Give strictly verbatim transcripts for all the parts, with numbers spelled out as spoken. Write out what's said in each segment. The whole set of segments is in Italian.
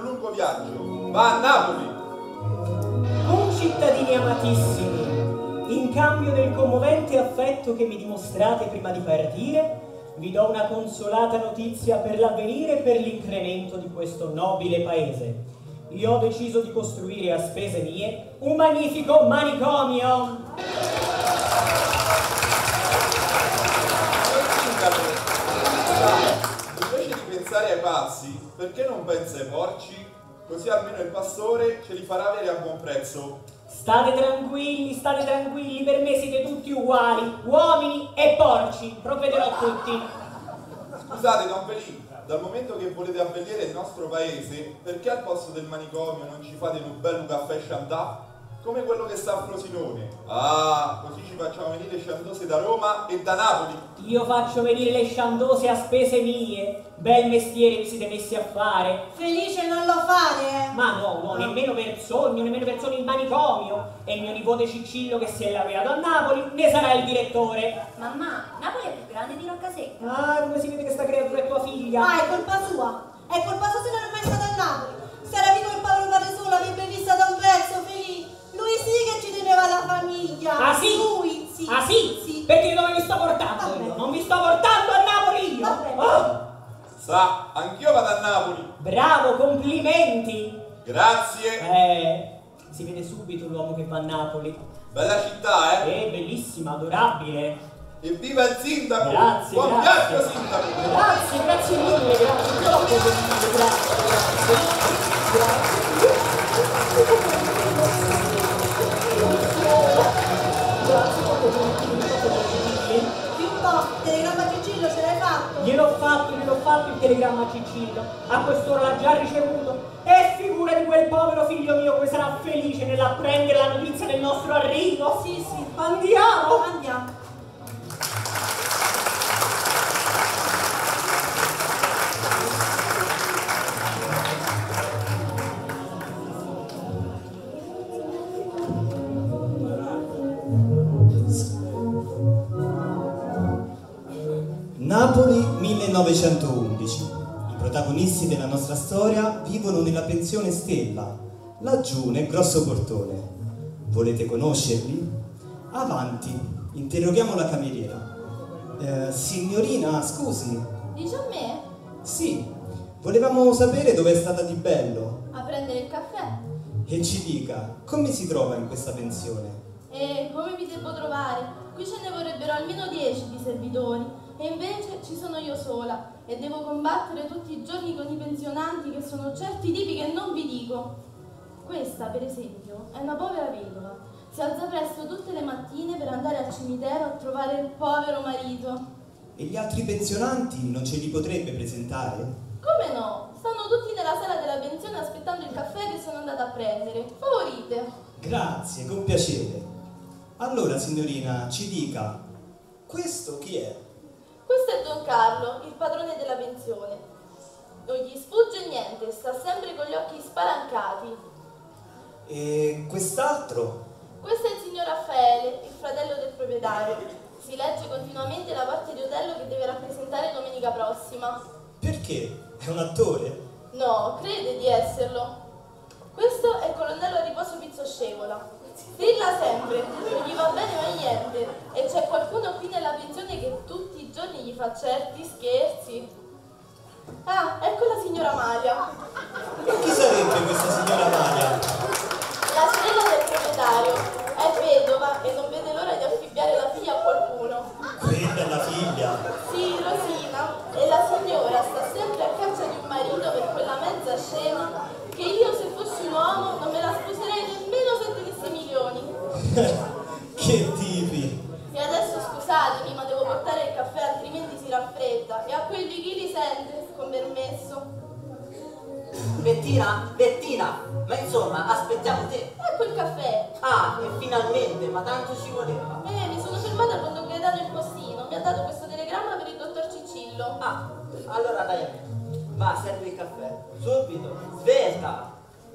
lungo viaggio. Va a Napoli. Concittadini amatissimi, in cambio del commovente affetto che mi dimostrate prima di partire, vi do una consolata notizia per l'avvenire e per l'incremento di questo nobile paese. Io ho deciso di costruire a spese mie un magnifico manicomio. Invece di pensare ai pazzi, perché non pensa ai porci? Così almeno il pastore ce li farà avere a buon prezzo. State tranquilli, state tranquilli, per me siete tutti uguali, uomini e porci, provvederò a tutti. Scusate, Don Pelì, dal momento che volete abbellire il nostro paese, perché al posto del manicomio non ci fate un bello caffè Chandà? Come quello che sta a Frosinone. Ah, così ci facciamo venire sciandose da Roma e da Napoli. Io faccio venire le sciandose a spese mie. Bel mestiere vi siete messi a fare. Felice non lo fare, eh. Ma no, no, nemmeno per sogno, nemmeno per sogno il manicomio. E il mio nipote Ciccillo, che si è laureato a Napoli, ne sarà il direttore. Mamma, Napoli è più grande di Roccasecca. Ah, come si vede che sta creatura è tua figlia? Ah, è colpa sua. È colpa sua se non è mai stata a Napoli. Se era vivo il povero padre solo, avrebbe vista da un pezzo, Felice. Lui sì che ci teneva la famiglia. Ah sì? Lui sì. Ah sì? Sì. Perché dove mi sto portando Vabbè. io? Non mi sto portando a Napoli io! Vabbè. Oh! Sa, anch'io vado a Napoli. Bravo, complimenti! Grazie. Eh, si vede subito l'uomo che va a Napoli. Bella città, eh? È bellissima, adorabile. E viva il sindaco! Grazie, Buon grazie. viaggio, sindaco! Grazie, grazie mille, grazie, troppo gentile, grazie, grazie, grazie. Più un po', telegramma Cicillo ce l'hai fatto? Gliel'ho fatto, gliel'ho fatto il telegramma a Ciccillo. A quest'ora l'ha già ricevuto. E figura di quel povero figlio mio come sarà felice nell'apprendere la notizia del nostro arrivo. Sì, sì. Andiamo! Andiamo. Napoli millenovecentoundici. I protagonisti della nostra storia vivono nella pensione Stella, laggiù nel grosso portone. Volete conoscerli? Avanti, interroghiamo la cameriera. Eh, signorina, scusi. Dice a me? Sì, volevamo sapere dove è stata di bello. A prendere il caffè. E ci dica, come si trova in questa pensione? E come vi devo trovare? Qui ce ne vorrebbero almeno dieci di servitori. E invece ci sono io sola e devo combattere tutti i giorni con i pensionanti che sono certi tipi che non vi dico. Questa, per esempio, è una povera vedova. Si alza presto tutte le mattine per andare al cimitero a trovare il povero marito. E gli altri pensionanti non ce li potrebbe presentare? Come no? Stanno tutti nella sala della pensione aspettando il caffè che sono andata a prendere. Favorite. Grazie, con piacere. Allora, signorina, ci dica, questo chi è? Questo è Don Carlo, il padrone della pensione. Non gli sfugge niente, sta sempre con gli occhi spalancati. E quest'altro? Questo è il signor Raffaele, il fratello del proprietario. Si legge continuamente la parte di Otello che deve rappresentare domenica prossima. Perché? È un attore? No, crede di esserlo. Questo è il colonnello a riposo Pizzo Scevola. Strilla sempre, non gli va bene mai niente. E c'è qualcuno qui nella pensione che tutti i giorni gli fa certi scherzi. Ah, ecco la signora Maria. E chi sarebbe questa signora Maria? La sorella del proprietario. È vedova e non vede l'ora di affibbiare la figlia a qualcuno. Quella è la figlia. Sì, Rosina. E la signora sta sempre a caccia di un marito per quella mezza scema che io, se fossi un uomo, non me la sposerei nemmeno se tenesse milioni. Che tipi! E adesso scusatemi, ma devo portare il caffè, altrimenti si raffredda. E a quelli chi li sente, con permesso. Bettina, Bettina, ma insomma, aspettiamo te. Ecco il caffè. Ah, e finalmente, ma tanto ci voleva. Eh, mi sono fermata con Don Gaetano il postino. Mi ha dato questo telegramma per il dottor Ciccillo. Ah, allora dai a me. Va, servi il caffè. Subito, svelta.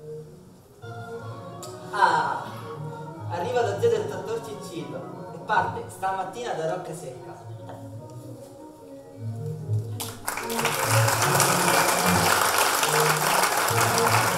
Ah, arriva lo zio del dottor Ciccillo e parte stamattina da Roccasecca. Thank you.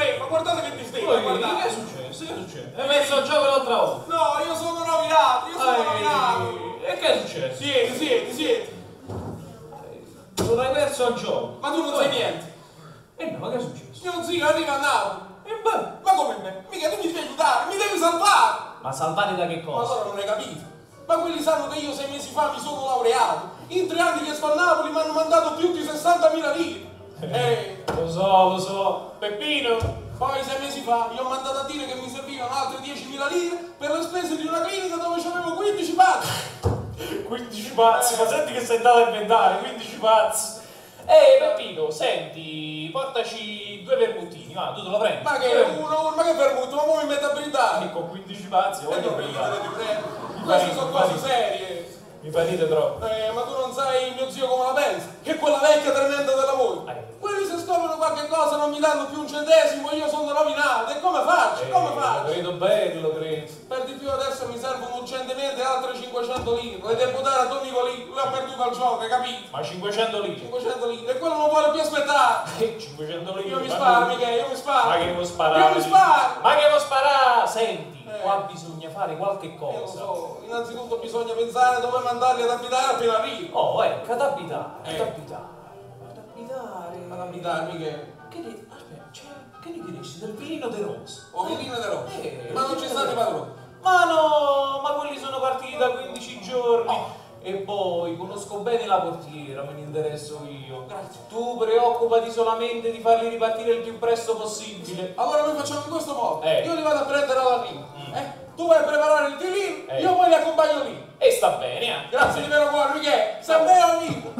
strema, guardate che disdegno, Poi, guardate. che è successo? Che è successo? Hai messo a gioco l'altra volta? No, io sono rovinato, io sono rovinato. Ehi, e che è successo? Siete, siete, siete. Non hai perso al gioco. Ma tu non sai niente. E no, ma che è successo? Mio zio arriva a Napoli. E beh, Ma come me? Mica tu mi devi aiutare, mi devi salvare. ma salvati da che Ma cosa? allora non hai capito. Ma quelli sanno che io sei mesi fa mi sono laureato. In tre anni che sto a Napoli mi hanno mandato più di sessantamila lire. Eh, Lo so, lo so. Peppino, poi sei mesi fa gli ho mandato a dire che mi servivano altre diecimila lire per le spese di una clinica dove c'avevo quindici pazzi. quindici pazzi, ma senti che sei andato a inventare, quindici pazzi. Ehi Peppino, senti, portaci due vermuttini, va, tu te lo prendi. Ma che uno, uno, ma che vermutto, ma come mi metto a brindare? E con quindici pazzi, E voglio non brindare. ti prego. Mi Queste pare- sono mi cose pare- serie. Mi parite troppo. Eh, ma tu non sai mio zio come la pensa, che quella vecchia tremenda della voi. Eh. Quelli se scoprono qualche cosa non mi danno più un centesimo, io sono rovinato. E come faccio? Come Eh, Lo faccio? credo bello, credo. Per di più adesso mi servono urgentemente altre cinquecento lire. Le devo dare a Don Nicolì, lui ha perduto il gioco, hai capito? Ma cinquecento lire. cinquecento lire, e quello non vuole più aspettare. Eh, cinquecento lire. Io mi ma sparo, tu- Michele, io mi sparo. Ma che vuoi sparare? Io mi sparo. Ma che vuoi sparare? Senti, Eh. qua bisogna fare qualche Io lo cosa. so, innanzitutto bisogna pensare dove mandarli ad abitare appena arrivo. Oh, ecco, ad abitare, ad Eh. abitare. Ad abitare. Ad abitare, Michele. Che ne, aspetta, cioè, che ne diresti del Virino de Rosa? O Virino de Roma. Eh, Ma non ci stanno i padroni. Ma no, ma quelli sono partiti da quindici giorni. E poi conosco bene la portiera, me ne interesso io. Grazie. Tu preoccupati solamente di farli ripartire il più presto possibile. Allora noi facciamo in questo modo. Eh. Io li vado a prendere all'arrivo. Mm. Eh? Tu vai a preparare il tilino, Eh. io poi li accompagno lì. E sta bene, eh. Grazie di vero cuore, Michele. Sei un vero amico.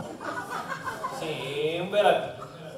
Sì, un bel amico.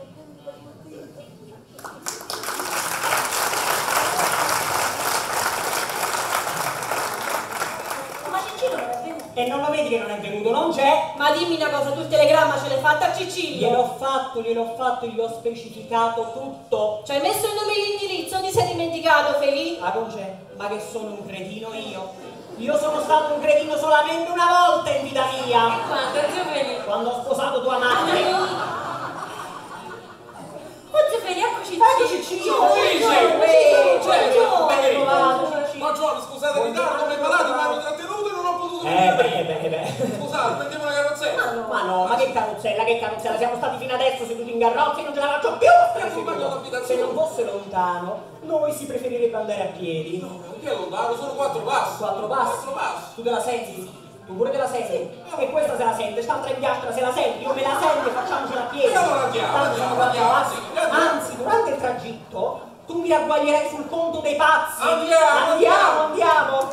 Ma Cicino non è venuto. E non lo vedi che non è venuto, non c'è? Ma dimmi una cosa, tu il telegramma ce l'hai fatta a Cicilio? Gliel'ho fatto, gliel'ho fatto, gli ho specificato tutto. Ci hai messo il nome e l'indirizzo, ti sei dimenticato, Feli? Ah, non c'è? Ma che sono un cretino io? Io sono stato un cretino solamente una volta in vita mia. Quando, zio Feli? Quando ho sposato tua madre. Oh zio Feli, eccoci Eccoci Ciccio! Sì, sì, Eh, sì, Ciccio, sì. ben trovato, Ciccio. Ma Giovanni, scusate il ritardo, mi parlato, mi hanno trattenuto e non ho potuto Eh venire. beh, beh, beh. Scusate, prendiamo una carrozzella. Ma no, ma che carrozzella, che carrozzella, siamo stati fino adesso seduti in carrozza e non ce la faccio più! accompagno all'abitazione. Se non fosse lontano, noi si preferirebbe andare a piedi. Che è lontano? Sono quattro passi. Quattro passi. Quattro passi. Tu te la senti? Tu pure te la senti? E questa se la sente, st'altra in piastra se la senti, io me la sento e facciamocela a piedi. E allora andiamo, Tanto sono andiamo, quattro andiamo, passi. sì, andiamo. Anzi, durante il tragitto tu mi ragguaglierai sul conto dei pazzi. Andiamo, andiamo, andiamo.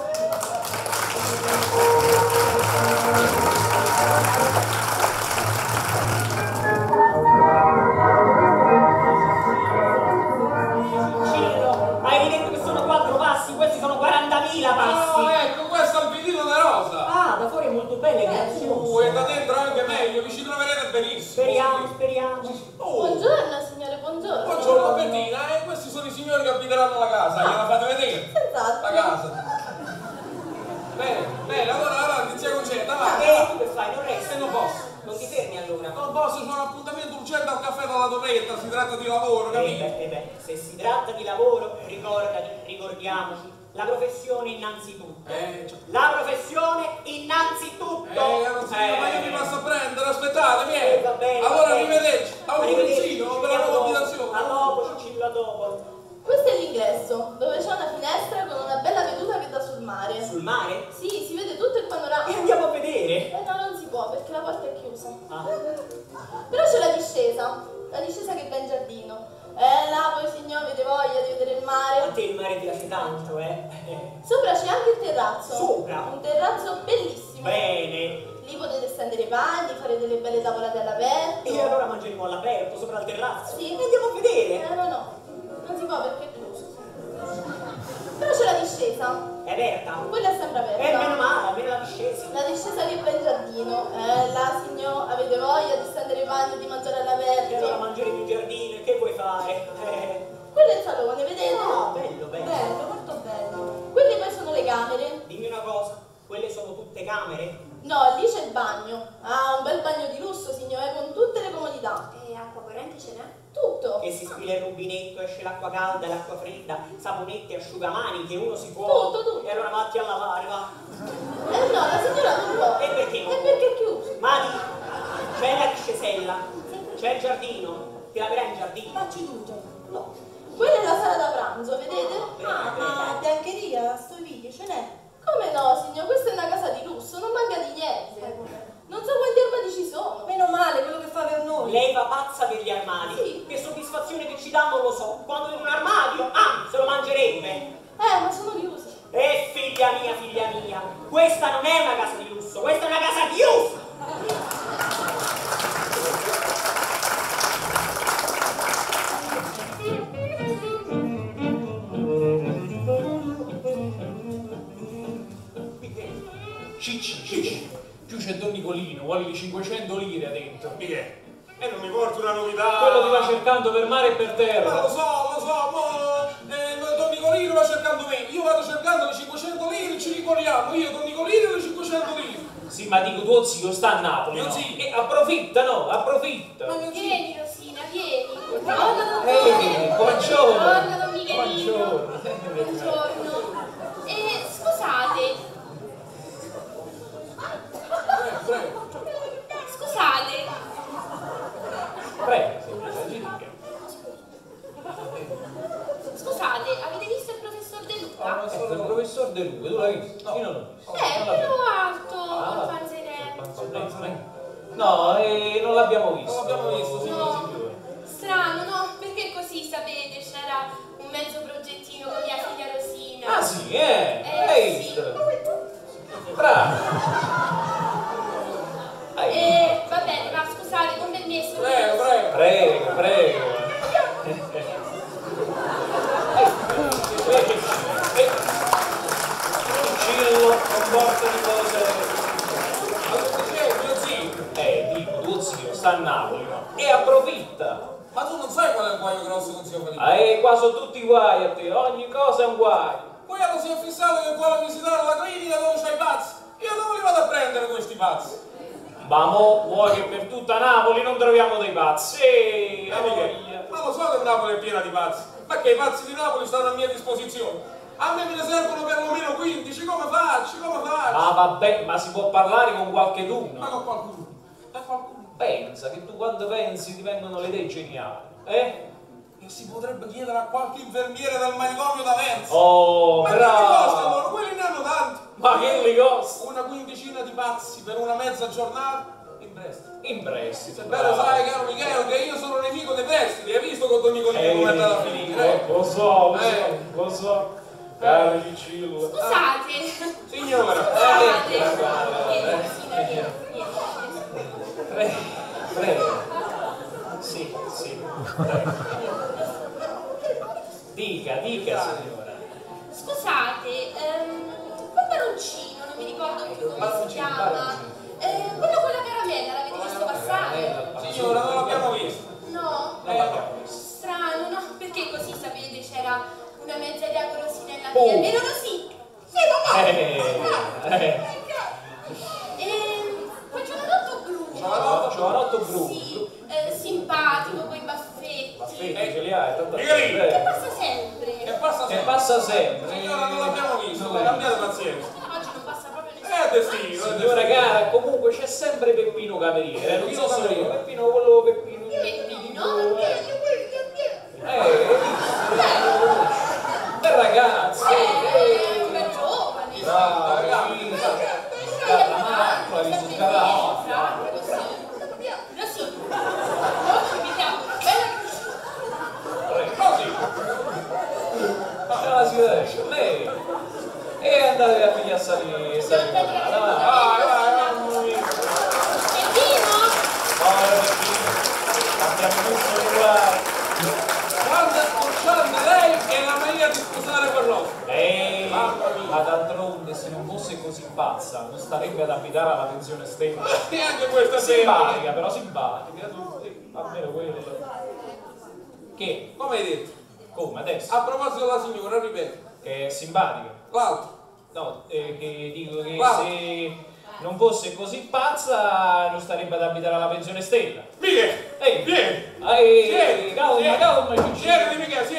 Ciccio, hai detto che sono quattro passi, questi sono quarantamila passi. Oh, ecco, questo è il vidino da rosa. Ah, da fuori è molto bello e Uh, grazioso. e da dentro anche meglio, vi ci troverete benissimo. Speriamo, speriamo. Oh, Buongiorno signore, buongiorno. buongiorno Bettina, e questi sono i signori che abiteranno la casa, gliela fate vedere? Senz'altro. La casa. Bene, bene, allora avanti, zia Concetta, Ma avanti. che avanti. tu che fai? Non resti? E non posso. Non ti fermi allora? Non posso, c'ho un appuntamento urgente al caffè dalla torretta, si tratta di lavoro, Eh capito? beh, eh beh, se si tratta di lavoro, ricordati, ricordiamoci, la professione innanzitutto. Eh, cioè- La professione innanzitutto. Eh, non so, ma io mi passo a prendere, aspettate, Eh, vieni. va bene, va Allora, bene. arrivederci. A un Arrivederci, cuoricino ci per la vediamo nuova dopo. abitazione. A dopo, Cicillo, a dopo. Questo è l'ingresso, dove c'è una finestra con una bella veduta che dà sul mare. Sul mare? Sì, si vede tutto il panorama. E andiamo a vedere. Eh no, non si può perché la porta è chiusa. Ah. Però c'è la discesa, la discesa che va in giardino. Eh là, voi signori avete voglia di vedere il A mare. te il mare piace tanto, eh? Sopra c'è anche il terrazzo. Sopra? Un terrazzo bellissimo. Bene. Lì potete stendere i panni, fare delle belle tavolate all'aperto. E allora mangeremo all'aperto, sopra il terrazzo. Sì. E andiamo a vedere. Eh no, no, non si può perché è chiuso. Però c'è la discesa. È aperta. Quella è sempre aperta. Eh, meno male, almeno la discesa. La discesa che va in giardino. Eh, là, signor, avete voglia di stendere i panni e di mangiare E allora all'aperto. mangeremo in giardino, e che vuoi fare? Eh. Quello è il salone, vedete? Ah, bello, bello. Bello, molto bello. Quelle poi sono le camere. Dimmi una cosa, quelle sono tutte camere? No, lì c'è il bagno. Ah, un bel bagno di lusso, signore, con tutte le comodità. E acqua corrente ce n'è? Tutto. Che si spila il rubinetto, esce l'acqua l'acqua calda, l'acqua fredda, saponetti, asciugamani, che uno si può... Tutto, tutto. E allora vatti a lavare, va. Eh no, la signora non può. E perché non E può? perché è chiuso? Mari, c'è la discesella, c'è il giardino, ti laverai in giardino. Facci tu, Gianni. No. Quella è la sala da pranzo, vedete? Ah, ma biancheria, sto video, ce n'è? Come no, signor? Questa è una casa di lusso, non manca di niente. Non so quanti armadi ci sono. Meno male, quello che fa per noi. Lei va pazza per gli armadi. Sì. Che soddisfazione che ci dà non lo so. Quando in un armadio, ah, se lo mangerebbe. Eh, ma sono chiusi. Eh, figlia mia, figlia mia, questa non è una casa di lusso, questa è una casa chiusa. Cicci, cicci, giù c'è Don Nicolino, vuole le cinquecento lire dentro. Michele, e non mi porti una novità? Quello ti va cercando per mare e per terra. Ma lo so, lo so, mo, eh, Don Nicolino va cercando me, io vado cercando le cinquecento lire, ci ricorriamo, io Don Nicolino e le cinquecento lire. Sì, ma dico, tuo zio sta a Napoli, Mio no? zio. E approfitta, no? Approfitta. Vieni, Rosina, vieni. Buongiorno, Ehi, buongiorno. Buongiorno, Don Michelino. Buongiorno. Buongiorno. E scusate. Prego, prego. Scusate. Prego, ci dica. Scusate, avete visto il professor De Luca? Ecco, il professor De Luca, tu l'hai visto? Io non l'ho visto. Eh, Non l'ho quello visto. alto, Ah. il panzerello. No, eh, non l'abbiamo visto. Non l'abbiamo visto, signor No, signore. strano, no? Perché così, sapete, c'era un mezzo progettino con mia figlia Rosina. Ah sì, eh? Eh, Hai sì. visto? Bravo. Hai visto? Eh, va bene, ma scusate, con permesso. Prego, prego. Prego, prego. Cillo, non porta di cose. Ma tu dicevi, mio zio? Eh, dico, tuo zio sta a Napoli, no? E approfitta. Ma tu non sai qual è il guaio grosso con zio Felipe? Eh, qua sono tutti guai a te, ogni cosa è un guaio. Quello si è fissato che vuole visitare la clinica dove c'hai i pazzi. Io dove li vado a prendere questi pazzi? Ma mo vuoi che per tutta Napoli non troviamo dei pazzi? Eh, Eh, Michele, ma lo so che Napoli è piena di pazzi, ma che i pazzi di Napoli stanno a mia disposizione. A me me ne servono perlomeno quindici, come faccio? Come faccio? Ma vabbè, ma si può parlare con qualche Ma d'uno? con qualcuno, con qualcuno. Pensa che tu quando pensi ti vengono le idee geniali, eh? E si potrebbe chiedere a qualche infermiere del manicomio d'Aversa. Oh, ma che li costa bravo! loro? Quelli ne hanno tanti. Ma che li costa? Una quindicina di pazzi per una mezza giornata in prestito. In prestito. Sebbene sai, caro Michele, che io sono nemico dei prestiti. Hai visto con Don Nicolino come è andata a finire? Eh, lo so, lo so, Eh. lo so. Caro Cicillo. Scusate. Signora, Scusate. eh, Vieni, Rosina, vieni, vieni. Prego, prego. Sì, sì. Dica, dica, signora. Scusate, ehm, quel baroncino, non mi ricordo più come si Baroncino, chiama. baroncino. Eh, quello con la caramella, l'avete visto passare? signora, non l'abbiamo visto. No? Non l'abbiamo visto. Strano, no? Perché così sapete c'era una mezza diagonalina nella Oh. mia. Vero Rosì? Sì, mamma! Eh, eh. Ehm, quel giovanotto blu. Giovanotto, giovanotto blu. Sì, eh, simpatico, con i baffetti. Baffetti, ce li hai, tanto Miguelino. Che eh. passa sempre. Che passa Che sempre. passa sempre. Signora, non l'abbiamo visto, Non l'hai cambiate pazienza. Oggi non passa proprio Eh, nessuno. destino, eh, Signora destino. cara, comunque c'è sempre Peppino Cameriere, eh, non so Peppino se Cameriere. io, Peppino quello Peppino. Peppino? Eh, bel ragazzo, Eh, un bel giovane. bravo, ragazzi. la macchina, hai visto scavato. Rosì. Oh, vediamo. Bella Così. Ah, si riesce, lei. E andate a pigliare a salire, salire. Vai, Vai, vai, mamma mia. Peppino? Guarda, Peppino, abbiamo tutto regolare. Quando scocciante lei è la mania di sposare per loro. Ehi, Mamma mia. ma d'altronde se non fosse così pazza non starebbe ad abitare alla pensione stella. E anche questa Simpatica, però simpatica, tutti, almeno quello. Che? Come hai detto? Come adesso? A proposito della signora, ripeto. Che è simpatica? L'altro. No, eh, che dico che Guarda. se non fosse così pazza non starebbe ad abitare alla pensione stella. Michele, Ehi, vieni. ehi, Siedi, calma, siedi. calma, Ciccio. Siediti, Michele, siedi. Un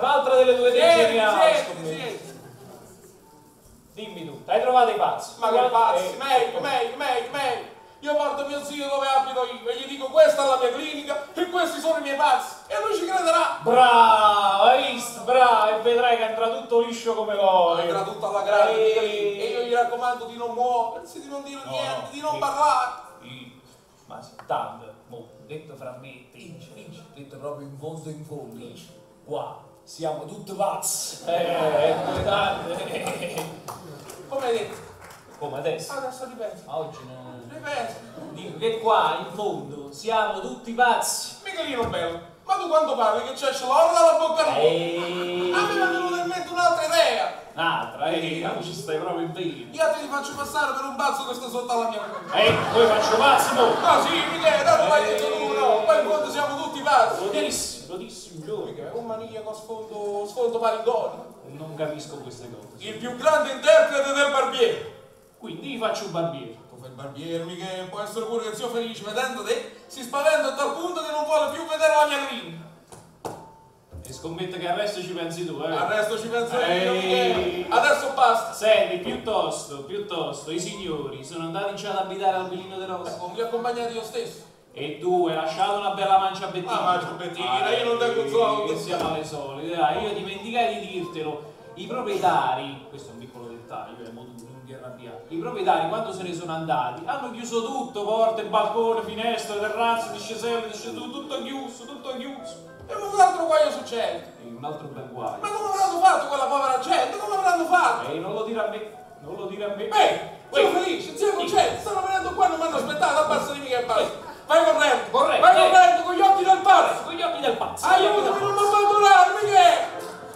Un'altra delle tue idee Siedi, geniali, siedi, scommetto. siedi. Dimmi tu, hai trovato i pazzi? Ma che pazzi, Eh, meglio, meglio, meglio, meglio. Io porto mio zio dove abito io e gli dico questa è la mia clinica e questi sono i miei pazzi e lui ci crederà. Bravo, hai visto? Bravo, e vedrai che andrà tutto liscio come l'olio. Andrà tutta alla grande Eh. e io gli raccomando di non muoversi, di non dire No, niente, no, di non sì. parlare. Sì. Ma sì, tanto, mo, detto fra me e te, Vinci, vinci. detto proprio in fondo in fondo, qua siamo tutti pazzi. Eh, eh, tanto, eh. Come hai detto? Come adesso? Adesso ripeto. Ma oggi non... Ripeto. Dico che qua in fondo siamo tutti pazzi. Michelino bello, ma tu quando parli che c'è l'oro dalla bocca tua? Eeeh. A me mi è venuta in mente un'altra idea. Un'altra, eh, non ci stai proprio in piedi. Io te li faccio passare per un pazzo che sta sotto alla mia mano. Eh, poi faccio pazzi, mo. No, sì, Michele, tanto l'hai detto tu, no? Poi in fondo siamo tutti pazzi. Lo dissi, lo dissi un giorno. Michele, un maniaco a sfondo, sfondo malincono. Non capisco queste cose. Il più grande interprete del barbiere. Quindi faccio un barbiere. Tu fai il barbiere, Michele, può essere pure che zio Felice, vedendo te, si spaventa a tal punto che non vuole più vedere la mia clinica. E scommetto che al resto ci pensi tu, eh? Al resto ci penso io, Ehi. Michele. Adesso basta. Senti, piuttosto, piuttosto, i signori sono andati già ad abitare al Vilino de Rosa. Ecco, mi accompagnati io stesso. E tu hai lasciato una bella mancia a bettina. Ah, mancia a bettina, io non tengo soldi. Che siamo alle solite, dai, io dimenticai di dirtelo. I proprietari, questo è un piccolo dettaglio, è molto non ti arrabbiare. I proprietari quando se ne sono andati hanno chiuso tutto, porte, balcone, finestre, terrazze, disceselle, disceselle, tutto chiuso, tutto chiuso. E un altro guaio succede. E un altro bel guaio. Ma come avranno fatto quella povera gente? Come avranno fatto? E non lo dire a me, non lo dire a me. Ehi, Uè. zio Felice, zio Concetto, stanno venendo qua, non mi hanno aspettato, abbassati mica e basta. Vai correndo, Corretto, vai eh. correndo con gli occhi del pazzo. Con gli occhi del pazzo. con gli occhi del Aiutami, non mi pazzo. abbandonarmi che...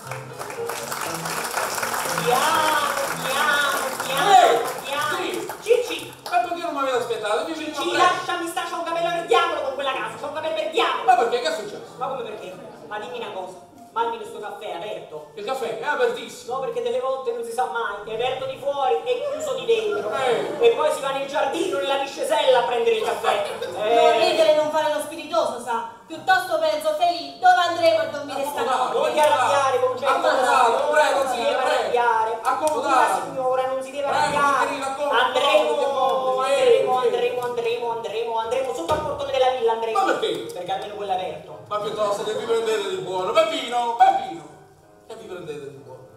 Piano, piano, piano, Ehi, piano. sì. Cicci, Ma perché non mi avete aspettato? Dici Cicci, lasciami sta, c'ho un capello per diavolo con quella casa, c'ho un capello per diavolo. Ma perché? Che è successo? Ma come perché? Ma dimmi una cosa, ma almeno questo caffè è aperto? Il caffè è apertissimo. No, perché delle volte non si sa mai, è aperto di fuori e chiuso di dentro. Eh. E poi si va nel giardino, nella discesella a prendere il caffè. Non ridere e non fare lo spiritoso, sa. Piuttosto penso, Felice, dove andremo a dormire stanotte? Non ti arrabbiare, concetto. Accomodato, prego, non si zia, deve prego. arrabbiare. Accomodato. Una signora non si deve Prego, arrabbiare. Michelino, accomodo, Andremo, accomodo, sì, andremo, sì. andremo, andremo, andremo, andremo sotto al portone della villa, andremo. Ma perché? Perché almeno quello è aperto. Ma piuttosto che vi prendete di buono. Peppino, Peppino. Che vi prendete di buono?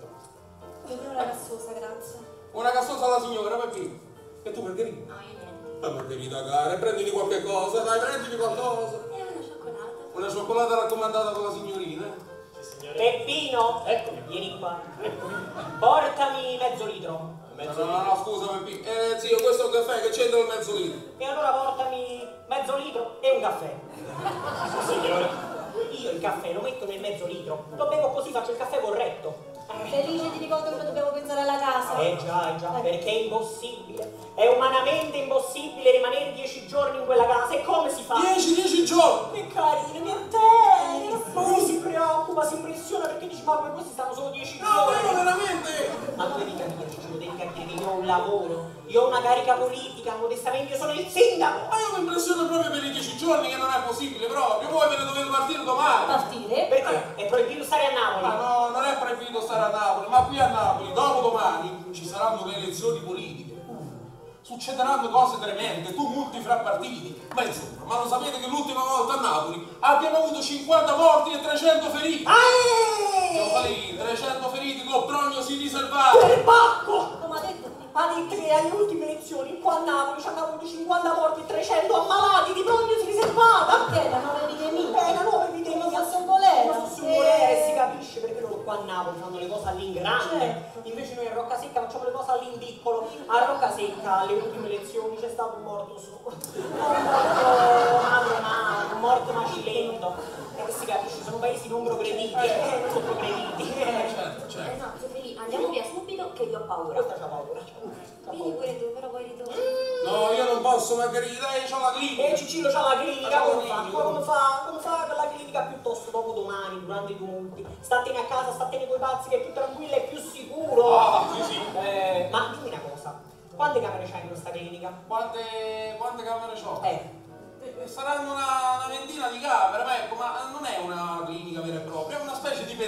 Io una cassosa, grazie. Una cassosa alla signora, Peppino. E tu perché ridi? No, io niente. Ma non devi dagare, prenditi qualche cosa, dai, prenditi qualcosa. E una cioccolata. Una cioccolata raccomandata con la signorina. Peppino, Eccomi. vieni qua. Portami mezzo litro. No, no, no, no, scusa Peppino. Eh, zio, questo è un caffè che c'entra il mezzo litro. E allora portami mezzo litro e un caffè. Signore. Io il caffè lo metto nel mezzo litro, lo bevo così, faccio il caffè corretto. Felice, ti ricordo che dobbiamo pensare alla casa. Eh già, eh già, perché è impossibile, è umanamente impossibile rimanere dieci giorni in quella casa. E come si fa? Dieci, dieci giorni. Che carino, che te! Lui si preoccupa, si impressiona perché dici ma come questi stanno solo dieci No, ma io giorni? veramente. Ma tu devi capire, Ciccio, devi capire che io ho un lavoro, io ho una carica politica, modestamente io sono il sindaco. Ma io mi impressiono proprio per i dieci giorni che non è possibile proprio. Voi ve ne dovete partire domani. Partire? Perché? È proibito stare a Napoli. Ma no, non è proibito stare a Napoli, ma qui a Napoli, dopo domani, ci saranno le elezioni politiche. Succederanno cose tremende, tumulti fra partiti. Ma insomma, ma lo sapete che l'ultima volta a Napoli abbiamo avuto cinquanta morti e trecento feriti? Siamo falliti, trecento feriti con prognosi riservati. Per Bacco! Come ha detto? Ha detto che alle ultime elezioni qua a Napoli ci hanno avuto cinquanta morti e trecento ammalati di prognosi riservata. Perché? La nuova epidemia? È una nuova epidemia. Come fosse un bolero. Come fosse un bolero e si capisce perché loro qua a Napoli fanno le cose all'ingrande. Certo. Invece noi a Roccasecca facciamo le cose all'indiccolo. A Roccasecca alle ultime elezioni c'è stato un morto solo. Un morto madre un morto macilento. E si capisce, sono paesi non progrediti, eh, non sono progrediti. Certo, Eh certo. no, zio Felice, andiamo via subito che io ho paura. Questa c'ha paura. C'ha Vieni paura. pure tu, però poi ritorni. No, io non posso, Margherita, io ho la clinica. E Cicillo c'ha la clinica, C'ha la come fa? clinica. Come fa? Come fa per la clinica piuttosto dopo domani, durante i tumulti? Statene a casa, statene coi pazzi che è più tranquillo e più sicuro. Ah, sì, sì. Eh, ma dimmi una cosa, quante camere c'hai in questa clinica? Quante, quante camere c'ho? Eh, Eh, Saranno una, una ventina di camere, ma ecco, ma non è una clinica vera e propria, è una specie di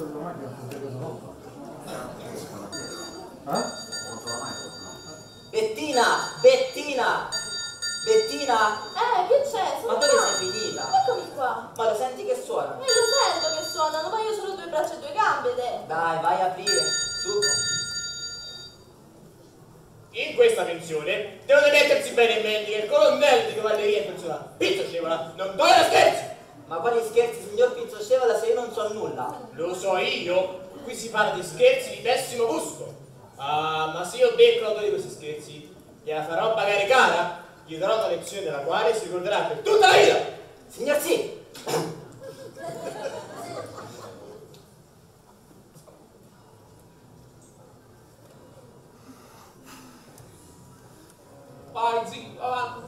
Bettina! Bettina! Bettina! Eh, che c'è? Sono Ma dove qua. sei finita? Eccomi qua. Ma lo senti che suona? E lo sento che suonano, ma io ho solo due braccia e due gambe, te. Dai, vai a aprire. Su. In questa pensione devono mettersi bene in mente che il colonnello di cavalleria è persona pizzoscevola, non tolera scherzi! Ma quali scherzi, signor Pizzoscevola, se io non so nulla? Lo so io, qui si parla di scherzi di pessimo gusto. Ah, ma se io becco l'autore di questi scherzi, gliela farò pagare cara, gli darò una lezione della quale si ricorderà per tutta la vita! Signor sì! Vai, zio, avanti.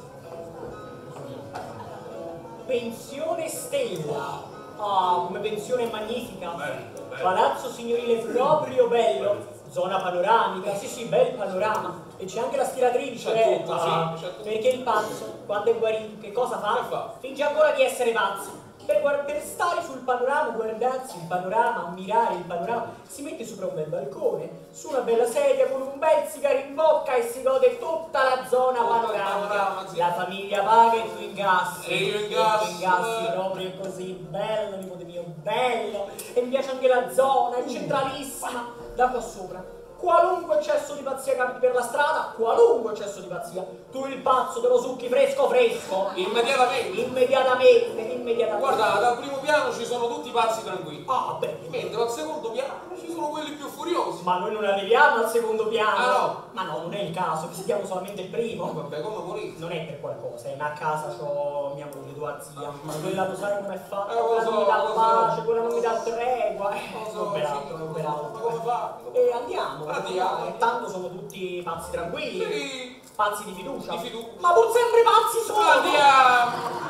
Pensione Stella. Ah, come pensione magnifica. Bello, bello. Palazzo signorile proprio bello. Zona panoramica, sì sì, bel panorama. E c'è anche la stiratrice, C'è eh. tutto, Ah, sì, c'è tutto. perché il pazzo, quando è guarito, che cosa fa? Che fa? Finge ancora di essere pazzo. Per, guard- per stare sul panorama, guardarsi il panorama, ammirare il panorama, si mette sopra un bel balcone, su una bella sedia con un bel sigaro in bocca e si gode tutta la zona Tutto il panoramica. panorama, sì. La famiglia paga e tu ingassi. E io tu ingasso, ingassi eh. proprio così, bello, nipote mio, bello. E mi piace anche la zona, è centralissima. Da qua sopra. Qualunque eccesso di pazzia capiti per la strada, qualunque eccesso di pazzia, tu il pazzo te lo succhi fresco fresco. Immediatamente. Immediatamente, immediatamente. Guarda, dal primo piano ci sono tutti pazzi tranquilli. Ah, bene. Mentre al secondo piano ci sono quelli più furiosi. Ma noi non arriviamo al secondo piano. Ah, no? Ma no, non è il caso, visitiamo solamente il primo. Vabbè, come morire? Non è per qualcosa, eh, ma a casa c'ho mia moglie, tua zia. Ma quella lo sai com'è fatta? Eh, lo Quella so, non mi dà lo so. pace, quella non mi dà tregua. Eh, Lo so, non peraltro, sì, non lo so. peraltro. Ma come fa? E andiamo. Andiamo. E tanto sono tutti pazzi tranquilli. Sì. Pazzi di fiducia. Di fiducia. Ma pur sempre pazzi sono. Andiamo!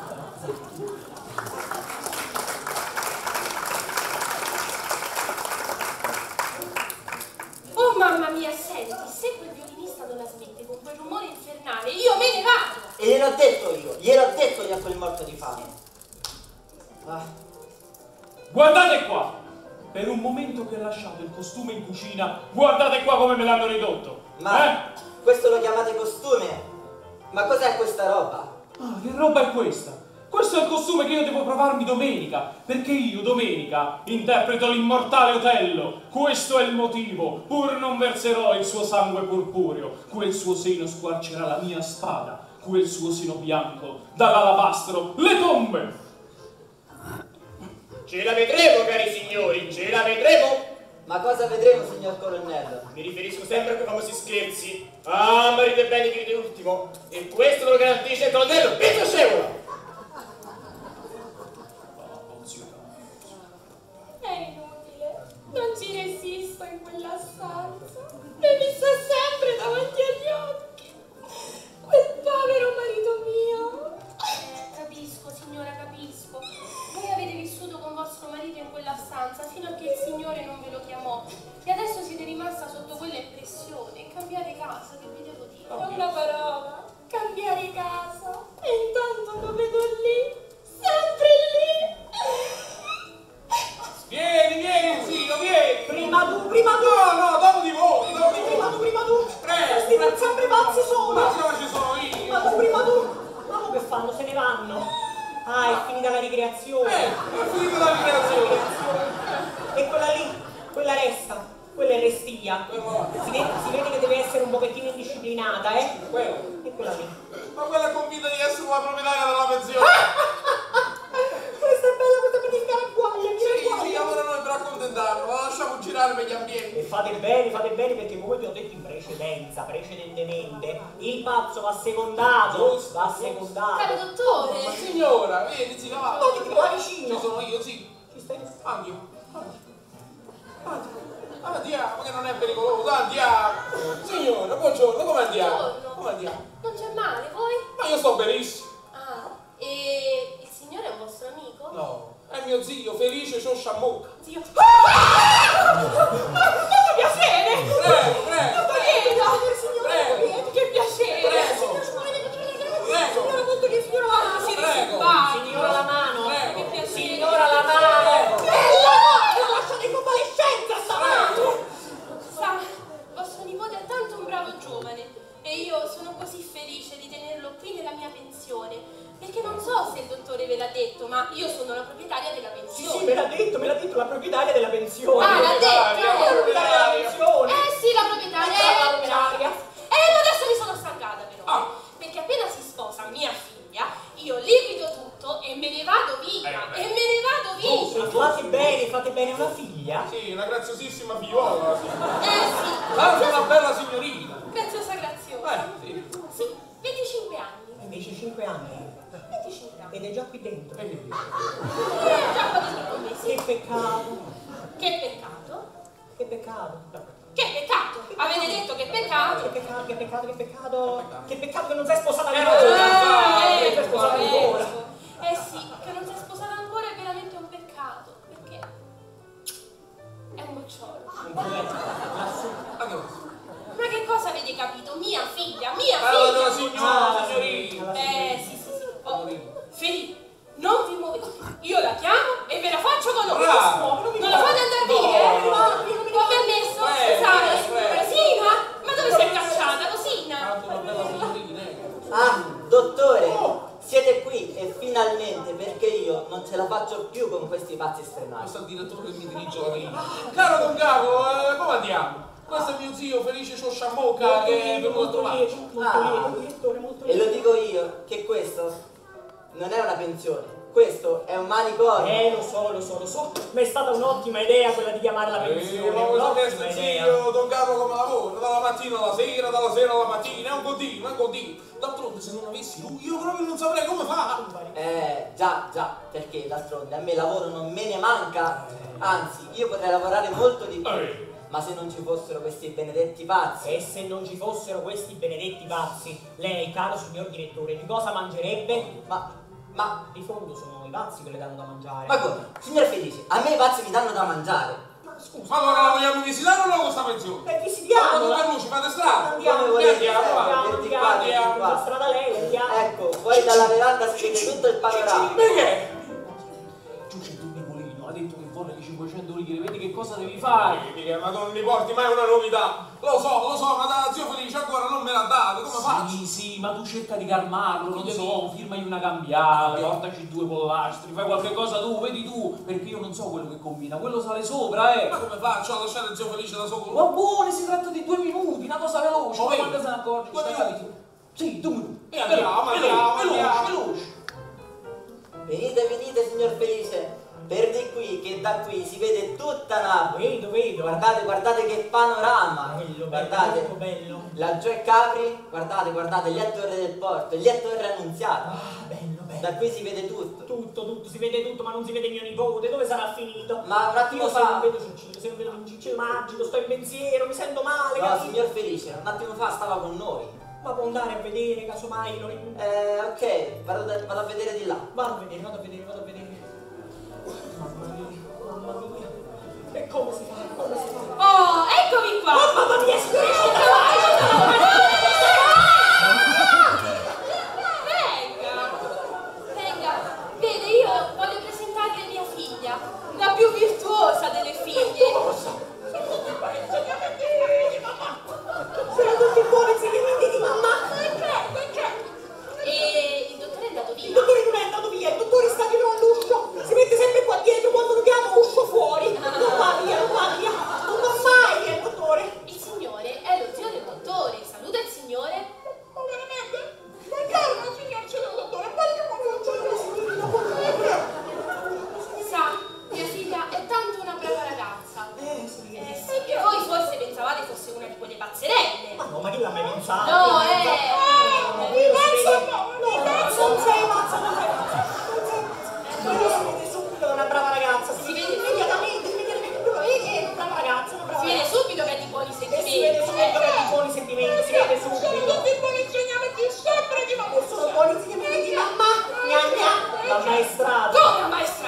Oh mamma mia, senti, se quel violinista non la smette con quel rumore infernale, io me ne vado! E gliel'ho detto io, gliel'ho detto io a quel morto di fame. Ah. Guardate qua! Per un momento che ho lasciato il costume in cucina, guardate qua come me l'hanno ridotto! Ma Eh? questo lo chiamate costume? Ma cos'è questa roba? Ah, che roba è questa? Questo è il costume che io devo provarmi domenica, perché io domenica interpreto l'immortale Otello. Questo è il motivo, pur non verserò il suo sangue purpureo, quel suo seno squarcerà la mia spada, quel suo seno bianco dall'alabastro le tombe. Ce la vedremo, cari signori, ce la vedremo! Ma cosa vedremo, signor colonnello? Mi riferisco sempre a quei famosi scherzi. Ah, ma ride bene chi ride ultimo. E questo lo garantisce il colonnello Pizzoscevola! È inutile, non ci resisto in quella stanza. E mi sta sempre davanti agli occhi. Quel povero marito mio. Eh, capisco, signora, capisco. Voi avete vissuto con vostro marito in quella stanza fino a che il Signore non ve lo chiamò. E adesso siete rimasta sotto quella impressione. Cambiate casa, che vi devo dire? È una parola. Cambiare casa. E intanto lo vedo lì, sempre lì. Vieni, vieni, zio, vieni! Prima tu, prima tu! No, no, dopo di voi, dopo di Prima tu, voi! prima tu! Prego, Questi prego. per sempre pazzi sono! Ma se no ci sono io! Ma tu, prima tu! Ma mo che fanno? Se ne vanno! Ah, è finita la ricreazione! Eh, è finita la ricreazione! E quella lì, quella resta, quella è restia. Si vede, si vede che deve essere un pochettino indisciplinata, eh? Quello. E quella lì. Ma quella è convinta di essere la proprietaria della pensione! Questa è bella, questa per il caragguaglia, mi Sì, ragguaglia. sì, ora noi per accontentarlo, la lasciamo girare per gli ambienti. E fate bene, fate bene, perché come vi ho detto in precedenza, precedentemente, il pazzo va secondato, Giusto, va giusto. secondato. Caro dottore. Ma signora, vedi, si cavalla. Ma ti qua vicino. Ci sono io, sì. Ci stai? Andiamo. Andiamo, che non è pericoloso, andiamo. Signora, buongiorno, come andiamo? Buongiorno. Come andiamo? Non c'è male, voi? Ma io sto benissimo. Ah, e il Signore è un vostro amico? No, è mio zio, Felice Cioscia Mucca. Zio. Molto piacere! Prego, prego. Dottorietta! Prego. Che piacere! Prego. Prego. Signora, molto che signora la mano! Prego. Signora la mano! Prego. Che piacere. Signora la mano! Prego. Bella! Lasciate io sono la proprietaria della Sì, pensione. sì, me l'ha detto, me l'ha detto la proprietaria della pensione. Ah, l'ha detto, La eh. proprietaria della pensione. Eh sì, la proprietaria. Eh, la Eh, proprietaria. eh, ma adesso mi sono stancata però. Ah. Perché appena si sposa mia figlia, io liquido tutto e me ne vado via. Eh, e me ne vado via. Ma fate bene, fate bene una figlia? Sì, una graziosissima figliola, sì. Eh sì. Anche una bella signorina. Graziosa, graziosa. Eh, sì. Sì, venticinque anni. venticinque anni. venticinque anni. Ed è già qui dentro. Eh, già qua dentro con me, sì. Che peccato. Che peccato. Che peccato. Che peccato. Avete detto che peccato. Che peccato, che peccato, che peccato. Che peccato che non sei sposata Eh, ancora. eh, Non sei sposata ecco, ancora. ecco. Eh sì, che non sei sposata ancora è veramente un peccato. Perché è un bocciolo. Lassù. Ma che cosa avete capito? Mia figlia, mia Allora, figlia. signora, signorina. Eh sì, sì, sì. Oh, Felipe, non vi muovete. Io la chiamo e ve la faccio conoscere. Bravo. Non la fate andare via, eh? No. Ho permesso? Prego, Scusate, prego. Rosina? Ma dove sei cacciata, Rosina? Anche una bella signorina, eh. Ah, dottore, siete qui e finalmente perché io non ce la faccio più con questi pazzi sfrenati. Questo è il direttore che mi dirige la verità. Caro Don Carlo, eh, come andiamo? Questo è mio zio Felice Ciosciamocca che è venuto a trovarci. Molto lieto, direttore, molto E lieto. lo dico io che questo non è una pensione, questo è un manicomio. Eh, lo so, lo so, lo so, ma è stata un'ottima idea quella di chiamarla Eh, pensione, ma voi sapete un'ottima sto idea. zio Don Carlo come lavora? Dalla mattina alla sera, dalla sera alla mattina, è un continuo, è un continuo. D'altronde se non avessi lui io proprio non saprei come fa. Eh, già, già, perché d'altronde a me lavoro non me ne manca, anzi, io potrei lavorare molto di più. Eh. Ma se non ci fossero questi benedetti pazzi. E se non ci fossero questi benedetti pazzi, lei, caro signor direttore, di cosa mangerebbe? Ma, ma, di fondo sono i pazzi che le danno da mangiare. ma come? Signor Felice, a me i pazzi mi danno da mangiare. Ma scusa, Ma allora la vogliamo visitare o no questa pensione? eh, visitiamo! Ma Carlucci, fate strada. Andiamo, Come volete, andiamo, eh, andiamo, venti andiamo, qua, andiamo, venti qua. la strada lei, andiamo. Ecco, fuori dalla veranda si vede tutto il panorama. Perché? Giù c'è tu Nicolino, ha detto che vuole le cinquecento lire, vedi che cosa devi fare? Mica, ma non mi porti mai una novità. Lo so, lo so, ma da zio Felice ancora non me l'ha dato, come faccio? Sì, sì, ma tu cerca di calmarlo, non so, firmagli una cambiale, portaci due pollastri, fai qualche cosa tu, vedi tu, perché io non so quello che combina, quello sale sopra, eh. Ma come faccio a lasciare zio Felice da solo? Ma buone, si tratta di due minuti, una cosa veloce, Oh, ma vedi? quando se ne accorge? Due stai minuti? capito? Sì, due minuti. E andiamo, Veloce, andiamo, veloce, andiamo. veloce. Venite, venite, signor Felice. Per di qui, che da qui si vede tutta Napoli. Vedo, vedo. Guardate, guardate che panorama. Bello, bello, Guardate, molto bello. laggiù è Capri, guardate, guardate, lì è Torre del Porto, e lì è Torre Annunziata. Ah, bello, bello. Da qui si vede tutto. Tutto, tutto, si vede tutto, ma non si vede mio nipote, dove sarà finito? Ma un attimo Io se fa- non vedo Ciccio, se non vedo Ciccio magico, sto in pensiero, mi sento male, No, capito? signor Felice, un attimo fa stava con noi. Ma può andare a vedere, casomai lo ricordo. Eh, ok, vado, da- vado a vedere di là. Vado a vedere, vado a vedere, vado a vedere. Mamma mia, mamma mia. E come si fa? Come si fa? Oh, eccomi qua. Oh, mamma mia, Venga, venga. Vede, io voglio presentarle mia figlia, la più virtuosa delle figlie. sono tutti buoni insegnamenti di mamma. E il dottore è andato Il via. dottore non è andato via, il dottore sta dietro all'uscio. Si mette sempre qua dietro quando lo chiamo, uscio fuori. Non va via, non va via. Non va mai via il dottore. Il signore è lo zio del dottore. Saluta il signore. Ma veramente? Ma calma, signor signor dottore, ma io non faccio la signorina, Sa, mia figlia è tanto una brava ragazza. Eh sì, Eh sì, che voi forse pensavate fosse una di quelle pazzerelle. ma no, ma chi l'ha mai pensato? No, Chi l'ha eh. pensato? No, quello si vede- no, non sei pazza, non sei pazza. Non sei pazza. Quello si vede subito, è una brava ragazza. Si Si vede vede immediatamente, si vede immediatamente. Vedi, è una brava ragazza, una brava Si vede ragazza. subito che è di buoni E si sentimenti. vede subito che ha di buoni sentimenti, si vede subito. Sono tutti buoni insegnamenti sempre di mamma. Sono buoni insegnamenti di mamma. Gna gna. La maestrata. Come maestra?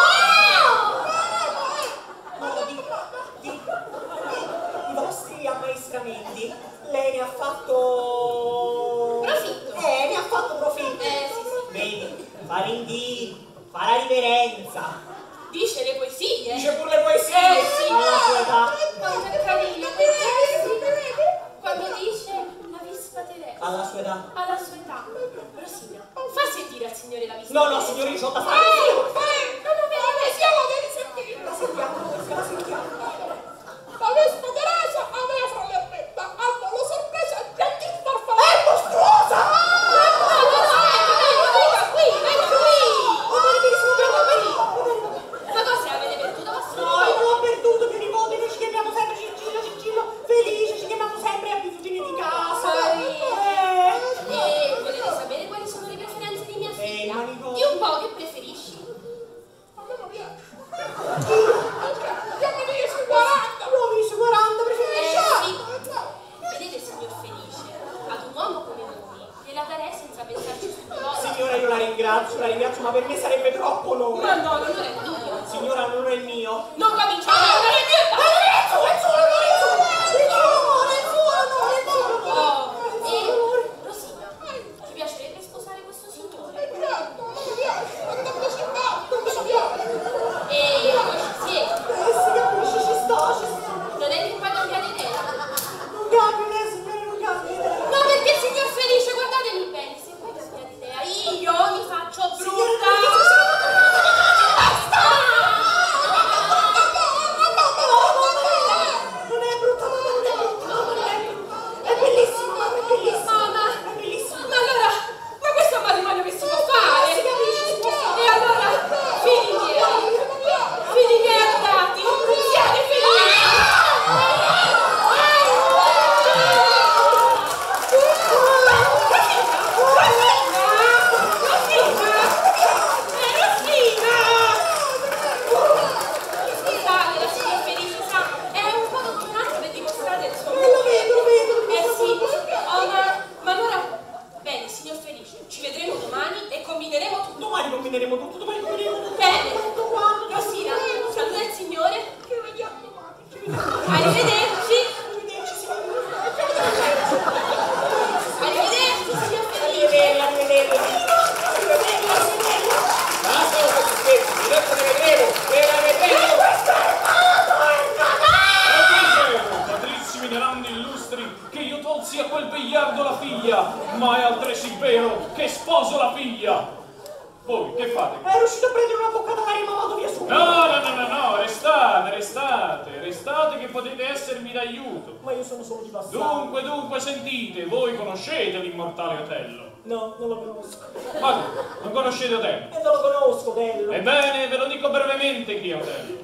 No, di, di, di, i vostri ammaestramenti, lei ne ha fatto... Profitto. Eh, ne ha fatto profitto. Eh, sì, sì. Vedi, fa l'indì, fa la riverenza, Dice le poesie. dice pure le poesie Eh, sì. alla sua età. Quanto è carino quel gesto. Quando dice la vista sfaterei. Alla sua età. Alla sua età. Rosina, fa sentire al signore la visita. No, no, signore, io ho da fare. Eh, eh, non lo vedi, sia lo devi sentire. La sentiamo, la sentiamo. La Vespa Teresa aveva fra le ermetta, hanno la sorpresa e pianti farfalla. È mostruosa! No, no, no, venga qui, venga qui. Ma cosa avete perduto? No, io non l'ho perduto, mio nipote, noi ci chiamiamo sempre Cicillo, Cicillo, felice, ci chiamiamo sempre abitudini di casa. Eh. E volete sapere quali sono le preferenze di mia figlia? Eh, Di un po' che preferisci? A me non piace. Io mi dici quaranta. No, mi dici quaranta, preferisci? Eh, sì. Vedete, signor Felice, ad un uomo come noi gliela darei senza pensarci subito. Signora, io la ringrazio, la ringrazio, ma per me sarebbe troppo onore. Ma no, non è tuo. Signora, non è il mio. Non cominciamo a non è il mio. Ma non è il suo, è il suo, non è il suo. È il suo, è il suo, no, è il suo. Oh, e Rosina, ti piacerebbe sposare questo signore? Non mi piace, non mi simpatico, non mi piace. E voi ci siete? Eh, si capisce, ci sto, ci sto. Non è che poi cambiate idea? Non cambio idea, signore, non cambio idea. No, perché signor Felice, guardatemi bene, se poi cambiate idea, io mi faccio brutta. Basta! Non è brutta, ma non è brutta, ma non è brutta. È bellissima, ma è bellissima. Mamma, è bellissima. Ma allora, ma questo è un matrimonio che si può fare? Si capisce, si può fare. E allora, figli miei, figli miei adorati, siate felici! Scusate, la signor Felice sa, è un po' come un altro per dimostrare il suo amore. Lo vedo, lo vedo. Eh sì, oh, ma, ma allora, bene, signor Felice, ci vedremo domani e combineremo tutto. Domani combineremo tutto, domani combineremo tutto. Bene, Tutto quanto. Rosina, saluta il signore. Ci vediamo domani, ci vediamo. Arrivederci. Arrivederci, signore. Arrivederci, signor Felice. Arrivederci, arrivederci. Arrivederci, arrivederci. Basta con questi scherzi, adesso ne vedremo, ne vedremo. Patrissimi grandi illustri, che io tolsi a quel vegliardo la figlia, ma è altresì vero che sposo la figlia. Voi che fate? È riuscito a prendere una boccata d'aria, ma vado via subito. No, no, no, no, no, restate, restate, restate che potete essermi d'aiuto. Ma io sono solo di passaggio. Dunque, dunque, sentite, voi conoscete l'immortale Otello? No, non lo conosco. Ma tu, non conoscete Otello? E non lo conosco, bello. Ebbene, ve lo dico brevemente chi è Otello.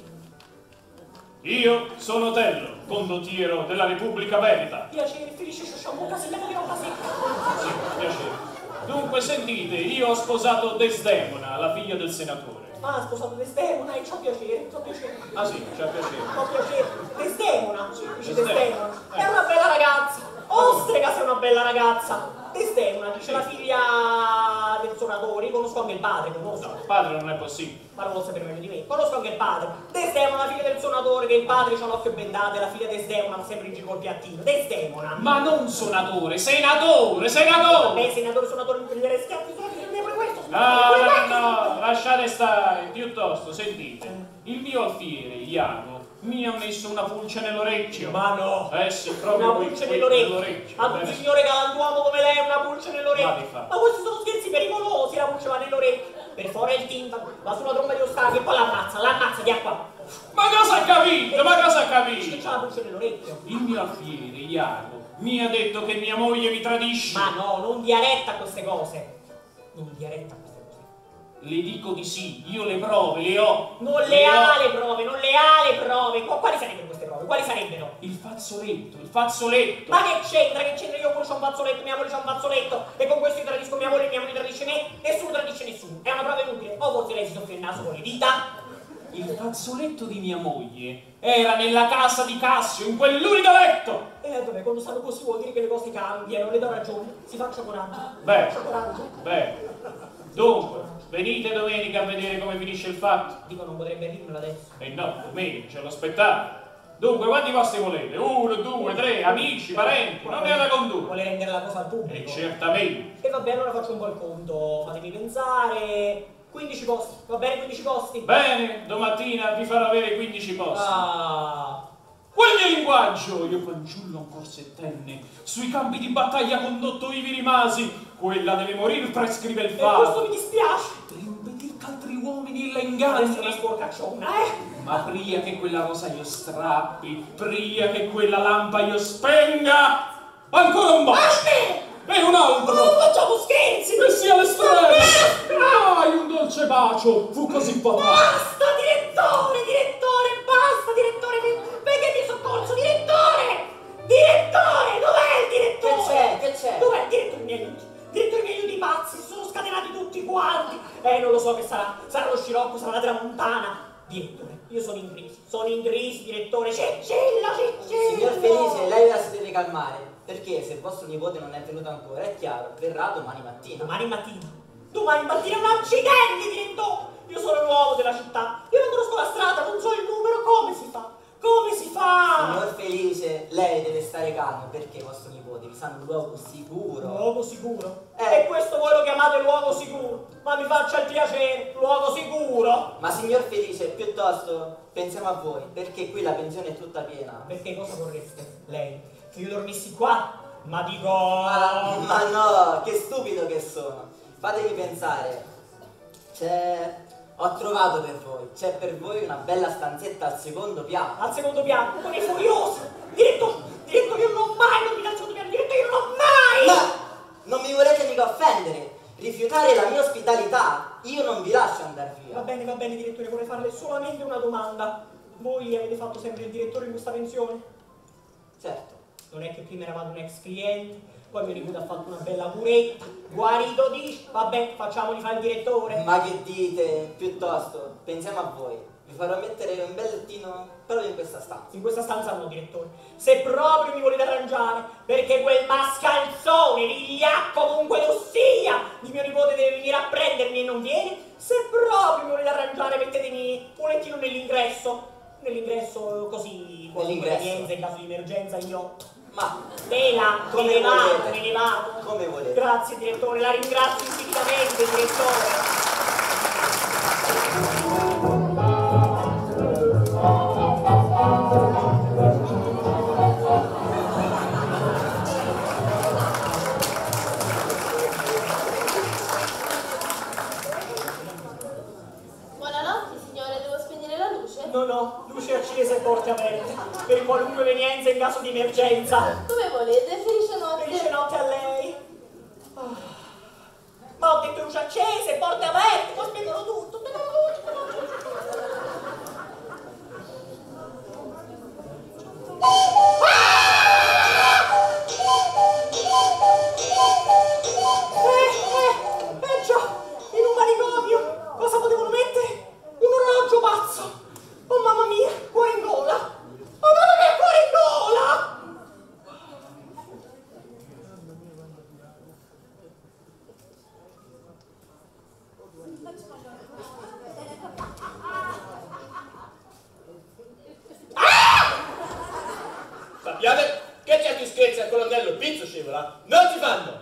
Io sono Otello, condottiero della Repubblica Veneta. Piacere, Felice Sciosciamuca, se mi dirò così. Sì, piacere. Dunque, sentite, io ho sposato Desdemona, la figlia del senatore. Ah, sposato Desdemona, e c'ho piacere, c'ho piacere. Ah sì, c'ha piacere. C'ho piacere. Desdemona, sì, dice Desdemona. Desdemona. Eh. È una bella ragazza. Ostrega se è una bella ragazza. Desdemona, dice Sì. la figlia del suonatore. Conosco anche il padre, conosco. No, padre non è possibile. Ma non lo sapete meglio di me. Conosco anche il padre. Desdemona, la figlia del suonatore, che il padre c'ha l'occhio bendato e la figlia Desdemona va sempre in giro col piattino. Desdemona. Ma non suonatore, senatore, senatore! Vabbè, senatore, suonatore, mi prendere schiaffi, sono pure questo. No, no, no, no, lasciate stare, piuttosto, sentite, il mio alfiere, Iago, mi ha messo una pulce nell'orecchio. Ma no! Eh sì, proprio Una qui, pulce qui, nell'orecchio. Ad un bene. signore galantuomo come lei una pulce Ma nell'orecchio. di fa. Ma questi sono scherzi pericolosi, la pulce va nell'orecchio. Per fuori il tinta, va sulla tromba di ostacoli e poi l'ammazza, l'ammazza di acqua. Ma cosa ha capito? Ma cosa ha Dice che capito? c'ha la pulce nell'orecchio. Il mio alfiere, Iago, mi ha detto che mia moglie mi tradisce. Ma no, non dia retta a queste cose. Non dia retta a queste cose. Le dico di sì, io le prove le ho. Non le ho. ha le prove, non le ha le prove. Qu- Quali sarebbero queste prove? Quali sarebbero? Il fazzoletto, il fazzoletto. Ma che c'entra? Che c'entra? Io pure c'ho un fazzoletto, mia moglie c'ha un fazzoletto e con questo io tradisco mia moglie e mia moglie tradisce me, nessuno tradisce nessuno. È una prova inutile. O forse lei si soffia il naso con le dita? Il fazzoletto di mia moglie era nella casa di Cassio, in quell'unico letto. Eh, vabbè, quando stanno così vuol dire che le cose cambiano, le do ragione. Si faccia coraggio. Beh. Faccia coraggio. Beh, dunque, venite domenica a vedere come finisce il fatto. Dico, non potrebbe dirmelo adesso. E no, domenica c'è lo spettacolo. Dunque, quanti posti volete? Uno, due, tre, amici, parenti, non ne ha da condurre. Vuole rendere la cosa al E pubblico. certamente. E va bene, allora faccio un po' il conto. Fatemi pensare. quindici posti, va bene, quindici posti? Bene, domattina vi farò avere quindici posti. Ah, Quel mio linguaggio, io fanciullo ancor settenne, sui campi di battaglia condotto ivi rimasi, quella deve morir, prescrive il E fato. questo mi dispiace. Per impedir che altri uomini la inganni. Questa è una sporcacciona, eh? Ma pria che quella rosa io strappi, pria che quella lampa io spenga, ancora un bacio. E un altro! Non facciamo scherzi! Che sia l'estremo! Dai, un dolce bacio! Fu così fatale! Basta, direttore, direttore, basta, direttore! Venga in soccorso, direttore! Direttore, dov'è il direttore? Che c'è? Che c'è? Dov'è il direttore miei aiuti? Direttore miei aiuti pazzi, si sono scatenati tutti quanti! Eh, non lo so che sarà, sarà lo scirocco, sarà la tramontana! Direttore, io sono in crisi, sono in crisi, direttore, Cicillo, Cicillo! Signor Felice, lei la si deve calmare. Perché se vostro nipote non è venuto ancora, è chiaro, verrà domani mattina. Domani mattina? Domani mattina è un accidente, direttore! Io sono nuovo della città, io non conosco la strada, non so il numero, come si fa? Come si fa? Signor Felice, lei deve stare calmo perché vostro nipote vi sa un luogo sicuro. Luogo sicuro? Eh. E questo voi lo chiamate luogo sicuro? Ma mi faccia il piacere, luogo sicuro? Ma signor Felice, piuttosto pensiamo a voi, perché qui la pensione è tutta piena. Perché cosa vorreste, lei? Che io dormissi qua? Ma dico... Ma, ma no, che stupido che sono. Fatemi pensare. C'è... Ho trovato per voi, c'è per voi una bella stanzetta al secondo piano. Al secondo piano? Ma che furioso! Diretto, diretto, io non ho mai dormito al secondo piano, diretto, io non ho mai! Ma non mi volete mica offendere? Rifiutare la mia ospitalità? Io non vi lascio andare via. Va bene, va bene, direttore, vorrei farle solamente una domanda. Voi avete fatto sempre il direttore in questa pensione? Certo. Non è che prima eravate un ex cliente, poi mio nipote ha fatto una bella curetta, guarito dice, vabbè, facciamogli fare il direttore. Ma che dite? Piuttosto, pensiamo a voi. Vi farò mettere un bel lettino proprio in questa stanza. In questa stanza no, direttore. Se proprio mi volete arrangiare, perché quel mascalzone, vigliacco, comunque lo sia, di mio nipote deve venire a prendermi e non viene, se proprio mi volete arrangiare, mettetemi un lettino nell'ingresso. Nell'ingresso così, con convenienza, in caso di emergenza, io... Ma Tela, me come ne vado, volete? me ne vado. Come volete? Grazie direttore, la ringrazio infinitamente direttore. Buonanotte, signore, devo spegnere la luce? No, no, luce accesa e porte aperte, per qualunque evenienza in caso di emergenza. Dove volete? Felice notte. Felice notte a lei. Oh. Ma ho detto luce accese, porte aperte, poi spengono tutto. Eh, eh, eh già, in un manicomio, cosa potevano mettere? Un orologio pazzo. Oh mamma mia, cuore in gola. Oh mamma mia, cuore in gola. Sappiate che certi scherzi al colonnello Pizzo scivola non si fanno.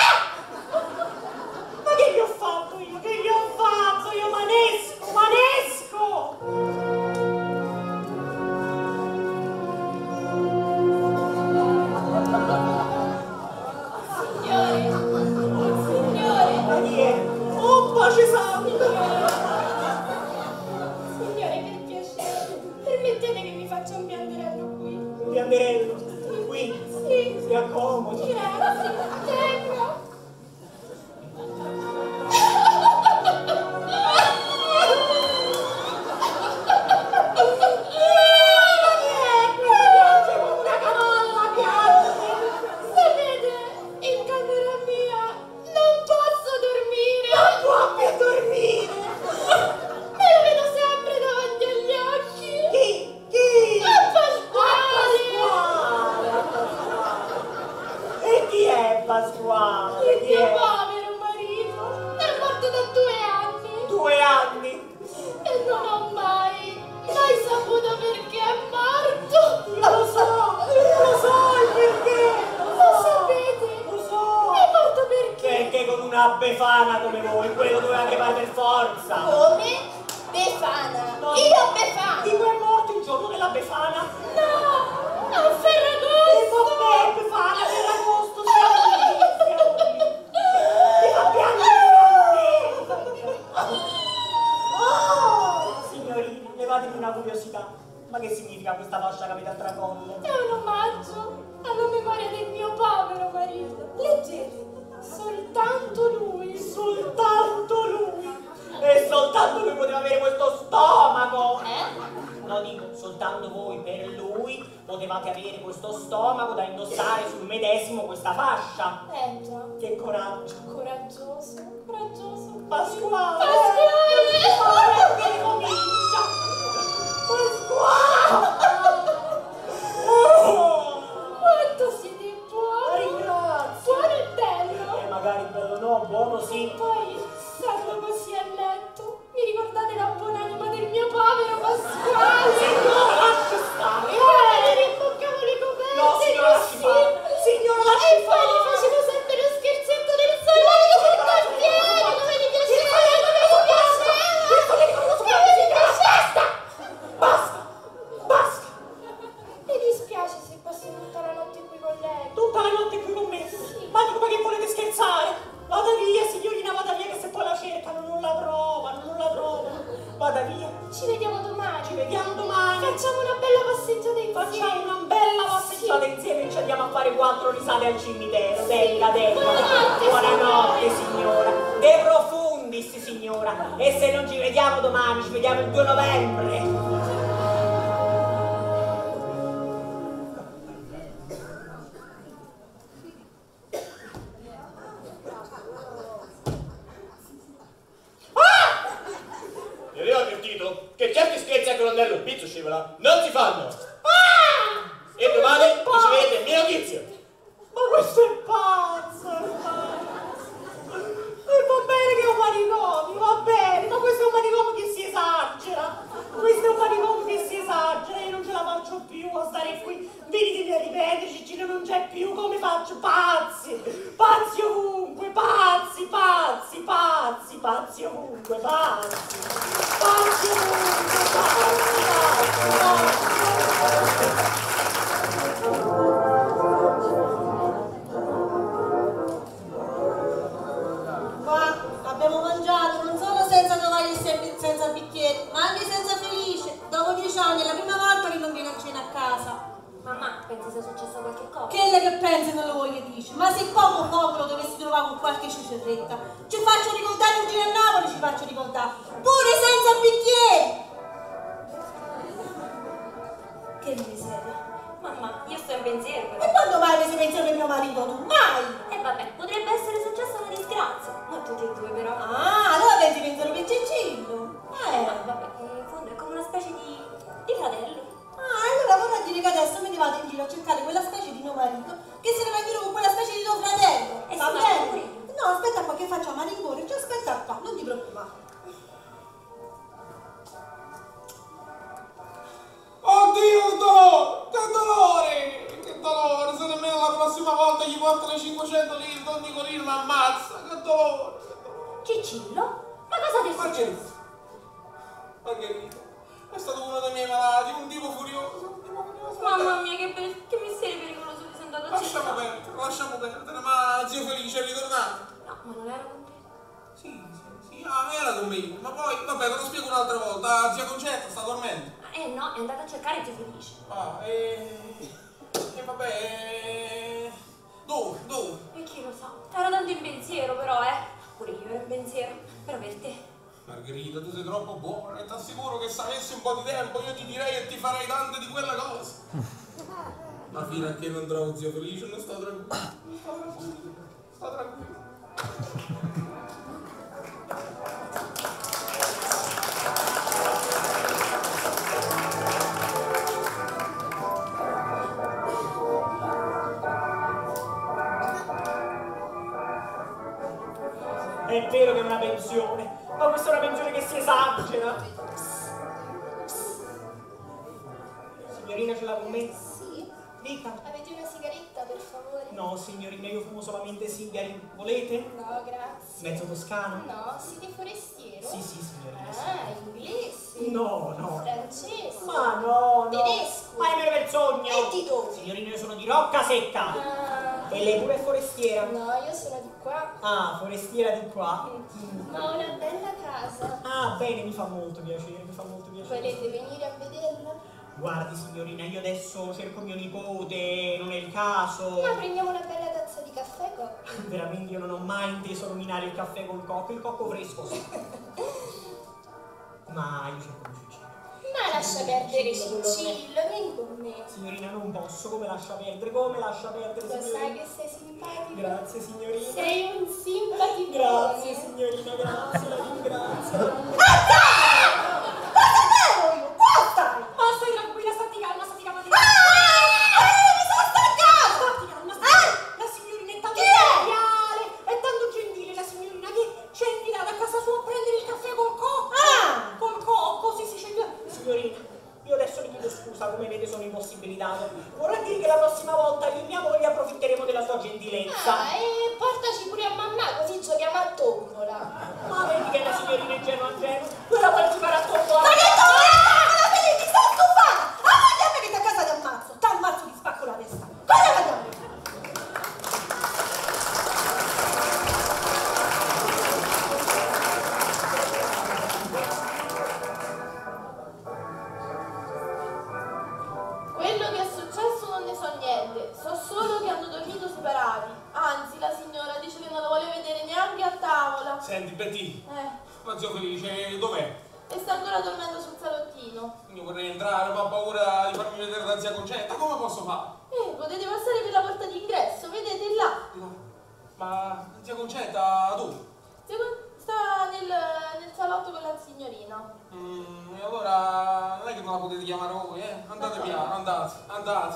Ma che gli ho fatto io? Che gli ho fatto? Io manesco, manesco! Signore, signore, Ma chi è? Oh, pace santo! Signore, per piacere, permettete che mi faccia un piangerello qui. Un piangerello, qui, Sì, si accomodi. grazie. levatemi una curiosità. Ma che significa questa fascia che avete al tracollo? È un omaggio alla memoria del mio povero marito. Leggete, soltanto lui. Soltanto lui. E soltanto lui poteva avere questo stomaco. Eh? No, dico, soltanto voi per lui potevate avere questo stomaco da indossare sul medesimo questa fascia. Eh già. Che coraggio. Coraggioso, coraggioso. Pasquale! Pasquale! Che comincia! Pasquale! Oh! Quanto siete buoni! Ringrazio! Buono e bello! E magari bello no, buono sì. Poi, stando così a letto, mi ricordate la buonanima del mio povero Pasquale? Signora, lasci stare! Eh, mi rimboccavo le coperte! No, signora, lasci fare! Signora, lasci E poi gli facevo sempre lo scherzetto del soldato sul quartiere, come mi piaceva, come mi piaceva! Come mi piaceva! Basta! Basta! Mi dispiace se passo tutta la notte qui con lei. Tutta la notte qui con me? Ma dico, ma che volete scherzare? Vada via, signorina, vada via, che se poi la cercano non la trovano, non la trovano. Vada via. Ci vediamo domani. Ci vediamo domani. Facciamo una bella passeggiata insieme. Facciamo una bella passeggiata sì. insieme e ci andiamo a fare quattro risate al cimitero. Venga, venga. Buonanotte, Buonanotte, signora. De profundis, signora. E se non ci vediamo domani, ci vediamo il due novembre. Vi avevo avvertito che certi scherzi a colonnello Pizzo scivola non si fanno. Ah! E domani riceverete mie notizie. Ma questo è pazzo, è pazzo. E va bene che è un manicomio, va bene, ma questo è un manicomio che si esagera. Questo è un manicomio che si esagera, io non ce la faccio più a stare qui. Venitemi a ripetere, Cicino non c'è più, come faccio? Pazzi, pazzi ovunque, pazzi, pazzi, pazzi, pazzi ovunque, pazzi. Pazzi ovunque, pazzi, pazzi, pazzi. Qua abbiamo mangiato non solo senza tovaglie e senza bicchieri, ma anche senza Felice. Dopo dieci anni è la prima volta che non viene a cena a casa. Mamma, pensi sia successo qualche cosa? Quelle che pensi non lo voglio dici, ma se poco poco lo dovessi trovare con qualche cicerretta, ci faccio ricordare un giro a Napoli, ci faccio ricordare, pure senza bicchieri! Che miseria! Mamma, io sto in pensiero però. E quando mai mi si pensa per mio marito tu? Mai! E eh, vabbè, potrebbe essere successa una disgrazia. Ma tutti e due però. Ah, allora pensi pensano per Cicillo? Eh, ma vabbè, in fondo è come una specie di, di fratello. Ah, allora vorrà dire che adesso mi vado in giro a cercare quella specie di mio marito che se ne va in giro con quella specie di tuo fratello. E Va si va bene? pure. No, aspetta qua che faccio a malincuore, ci aspetta qua, non ti preoccupare. Oddio, dolore! Che dolore! Che dolore! Se nemmeno la prossima volta gli porto le cinquecento lire, Don Nicolino mi ammazza! Che dolore! Cicillo? Ma cosa ti è successo? Margherita! Margherita! È stato uno dei miei malati, un tipo furioso, un tipo furioso. Mamma mia, che, per... che mistero pericoloso che sei andato a Lasciamo cercare. perdere, lasciamo perdere, ma zio Felice è ritornato? No, ma non era con te. Sì, sì, sì, ah, era con me, ma poi, vabbè, te lo spiego un'altra volta, zia Concetta sta dormendo. Eh no, è andata a cercare Zio Felice. Ah, e... e vabbè, e... dove, dove? E chi lo sa? Ero tanto in pensiero però, eh. Pure io ero in pensiero, però per te. Margherita, tu sei troppo buona e ti assicuro che se avessi un po' di tempo io ti direi e ti farei tante di quelle cose. Ma fino a che non trovo zio Felice non sto tranquillo. Non sto tranquillo. Sto tranquillo. È vero che è una pensione, ma questa è una pensione che si esagera. Signorina, ce l'ha con me? Sì. Dica. Avete una sigaretta, per favore? No, signorina, io fumo solamente sigari. Volete? No, grazie. Mezzo toscano? No, siete forestiero? Sì, sì, signorina. Sì. Ah, inglese? No, no. Francese? Ma no, no. Tedesco? Ma me ne vergogno. E di dove? Signorina, io sono di Rocca Secca. Ah, E lei pure è forestiera? No, io sono di qua. Ah, forestiera di qua. Mm. Ma ho una bella casa. Ah, bene, mi fa molto piacere, mi fa molto piacere. Volete venire a vederla? Guardi signorina, io adesso cerco mio nipote, non è il caso. Ma prendiamo una bella tazza di caffè, Cocco. Veramente io non ho mai inteso nominare il caffè col cocco, il cocco fresco sì. Ma io cerco di Cicillo. Ma lascia perdere Cicillo, vieni con me. Signorina, non posso, come lascia perdere, come lascia perdere, Lo signorina? sai che sei simpatico? Grazie signorina. Sei un simpaticone. Grazie signorina, grazie, la ringrazio. Basta! Basta vero io! Basta! Ma stai tranquilla, stati calma, stati calma. Ah! Eh, mi sono stancata! Stati calma, stati calma. La signorina è tanto Chi è? gentile, è tanto gentile la signorina che ci ha invitato a casa sua a prendere il caffè col cocco. Ah! Col cocco, si dice. Signorina, io adesso mi chiedo scusa, come vede sono impossibilitato. Vorrei dire che la prossima volta io e mia moglie approfitteremo della sua gentilezza. Ah, e portaci pure a mamma, così giochiamo a tombola. Ma vedi che la signorina è ingenua ingenua? Tu la vuoi giocare a tombola? Ma che tombola? Mi sto stufando! Ah, guarda che da casa ti ammazzo! Ti ammazzo, ti spacco la testa! Cosa vediamo? Quello che è successo non ne so niente, so solo che hanno dormito separati. Anzi, la signora dice che non lo vuole vedere neanche a tavola. Senti, Betty, Eh, ma zio Felice, dov'è? e sta ancora dormendo sul salottino. Io vorrei entrare, ma ho paura di farmi vedere da zia Concetta. Come posso fare? Eh, potete passare per la porta d'ingresso, vedete là. Ma zia Concetta, dove? Secondo- Sta nel, nel salotto con la signorina. Mm, e allora non è che non la potete chiamare voi, eh? Andate piano, andate, andate.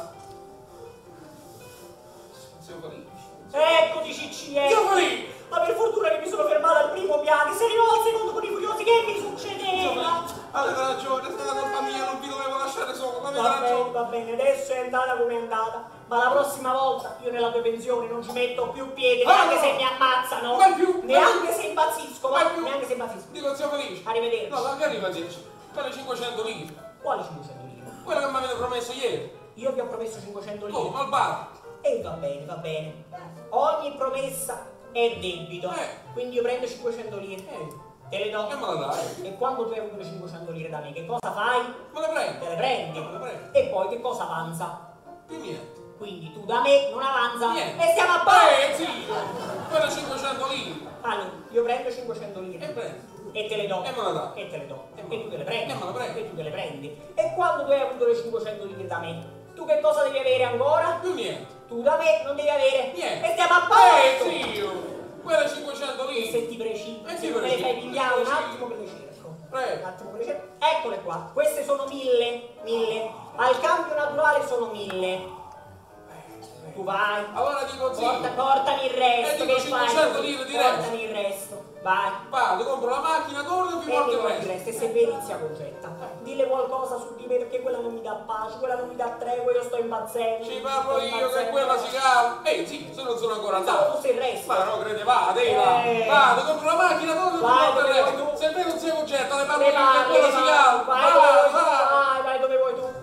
Zio Felice. Eccoci Ciccielli! Zio Felice! Ma per fortuna che mi sono fermata al primo piano, se arrivò al secondo con i furiosi, che mi succedeva? Avete ragione, è stata colpa mia, non vi dovevo lasciare solo, avete Va ragione. bene, va bene, adesso è andata come è andata, ma la prossima volta io nella tua pensione non ci metto più piede, neanche Ah, no. se mi ammazzano, Mai più, neanche mai se impazzisco, Mai va? più. Neanche se impazzisco. Dico zio Felice. Arrivederci. No, ma che arrivederci? Per le cinquecento lire. Quali cinquecento lire? Quella che mi avete promesso ieri. Io vi ho promesso cinquecento lire. Oh, ma al bar. E va bene, va bene. Ogni promessa è debito, Eh. quindi io prendo cinquecento lire. Eh. Te le do. E me la dai? E quando tu hai avuto le cinquecento lire da me, che cosa fai? Me le prendo. Te le prendi. Me le prendo. E poi che cosa avanza? Più niente. Quindi tu da me non avanza. Niente. E stiamo a posto. Eh, zio! Quelle cinquecento lire. Allora, io prendo cinquecento lire. E prendo. E te le do. E me la dai. E te le do. E E, me la- tu te le prendi. e me la prendo. E tu te le prendi. E quando tu hai avuto le cinquecento lire da me, tu che cosa devi avere ancora? Più niente. Tu da me non devi avere. Niente. E stiamo a Eh, posto. zio! Quelle cinquecento E lire. se ti precipiti, Eh, se sì, me le fai precipiti, pigliare un precipiti. attimo che le cerco. Prego. Un attimo che le cerco. Eccole qua. Queste sono mille. Mille. Al cambio naturale sono mille. Tu vai. Allora dico zio. Porta, portami il resto. E dico che fai? cinquecento lire di resto. Portami il resto. Vai. Vado, compro la macchina, torno e vi E porto mi il porti il resto. resto. E se vedi zia Concetta, dille qualcosa su di me perché quella non mi dà pace, quella non mi dà tregua, io sto impazzendo. Ci parlo sto io che impazzendo. quella si cava. Ehi, sì, se non sono ancora Pensavo andato. fosse il resto. Ma no, crede, vado, ehi, là. Eh. Vado, compro la macchina, torno e vi Vai, porto il dove vuoi resto. tu. Se vedo zio Concetta, le parlo Le io che parli, quella le si parli. cava. Vai dove vuoi Vai, tu. vai. Vai, vai dove vuoi tu.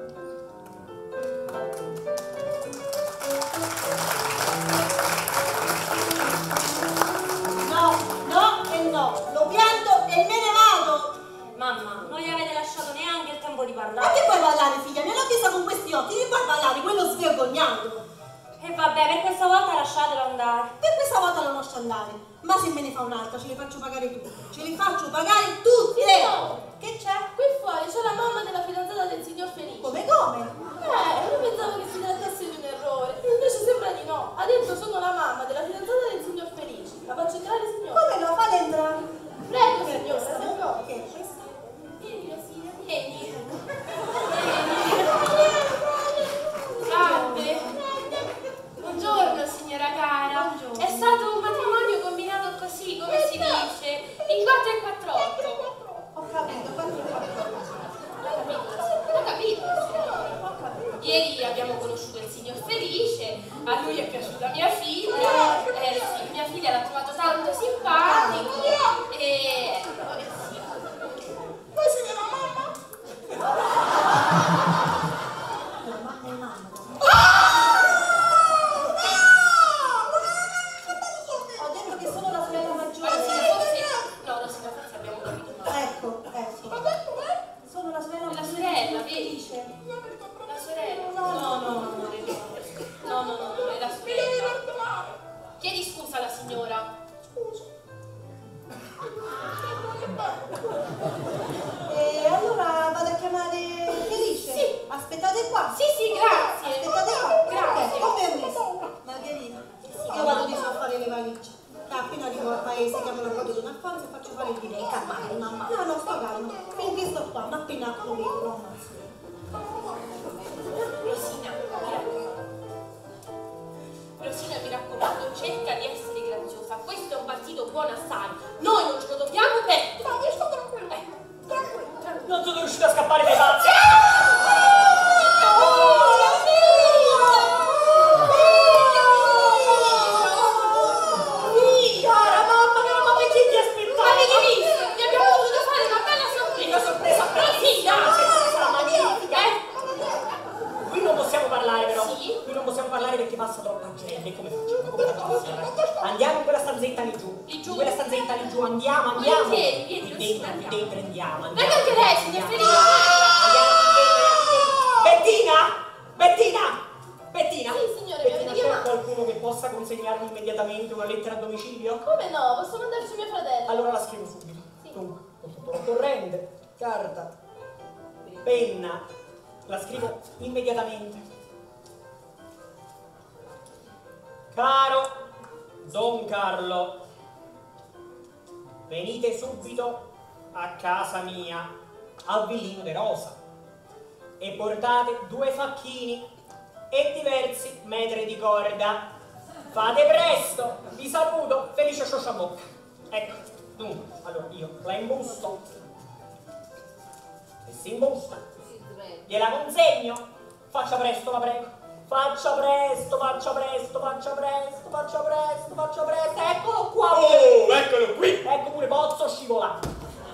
No, no e no. Lo pianto e me ne vado. Mamma, non gli avete lasciato neanche il tempo di Ma parlare. che puoi parlare, figlia? Me l'ho vista con questi occhi. Che puoi parlare? Quello svergognato. E vabbè, per questa volta lasciatelo andare. Per questa volta lo lascio andare. Ma se me ne fa un'altra, ce le faccio pagare tutte. Ce le faccio pagare tutte. Signore. Che c'è? Qui fuori c'è la mamma della fidanzata del signor Felice. Come come? Eh, io pensavo che si trattasse di un errore, invece sembra di no. Ha detto sono la mamma della fidanzata del signor Felice. La faccio entrare, signore? Come lo fate entrare? Prego, signora. Che è questo? Vieni, Rosina, vieni. Salve. Buongiorno signora cara. È stato un matrimonio combinato così, come si dice, in quattro e quattr'otto. Ho capito, quanto L'ho capito, signore. Ieri abbiamo conosciuto il signor Felice, a lui è piaciuta mia figlia, eh sì, mia figlia l'ha trovato tanto simpatico e... eh, sì. Voi siete la mamma? La mamma è mamma. Ah! Rosina qui, no? Rosina, mi raccomando. Rosina, mi raccomando, cerca di essere graziosa. Questo è un partito buono assai. Noi non ce lo dobbiamo perdere. Ma io sto tranquillo. Eh, tranquillo, tranquillo. Non sono riuscito a scappare dai pazzi. Cara mamma, cara mamma, chi ti aspettava? Avete visto? Vi abbiamo voluto fare una bella sorpresa. Una sorpresa Rosina! Sorpresa magnifica. Eh? Qui non possiamo parlare però. Sì? Qui non possiamo parlare perché passa troppa gente. Come facciamo? Come facciamo? Andiamo in quella stanzetta lì giù. Lì giù? In quella stanzetta lì giù, andiamo, andiamo. Volentieri, vieni, Qui Rosina, dentro, qui andiamo. dentro andiamo, andiamo. Venga anche lei, signor Felice. Andiamo qui dentro, andiamo qui dentro. Bettina! Bettina! Bettina! Sì, signore, mi Bettina, avete c'è chiamato? qualcuno che possa consegnarmi immediatamente una lettera a domicilio? Come no? Posso mandarci mio fratello? Allora la scrivo subito. Sì. Dunque, consultore corrente, carta, penna. La scrivo immediatamente. Caro Don Carlo, venite subito a casa mia, a Villino de Rosa, e portate due facchini e diversi metri di corda. Fate presto, vi saluto, felice sciosciabocca. Ecco, dunque, allora io la imbusto e si imbusta, gliela consegno, faccia presto, la prego. Faccia presto, faccia presto, faccia presto, faccia presto, faccia presto. Eccolo qua. Oh, eccolo qui. Ecco pure Pozzo scivolato.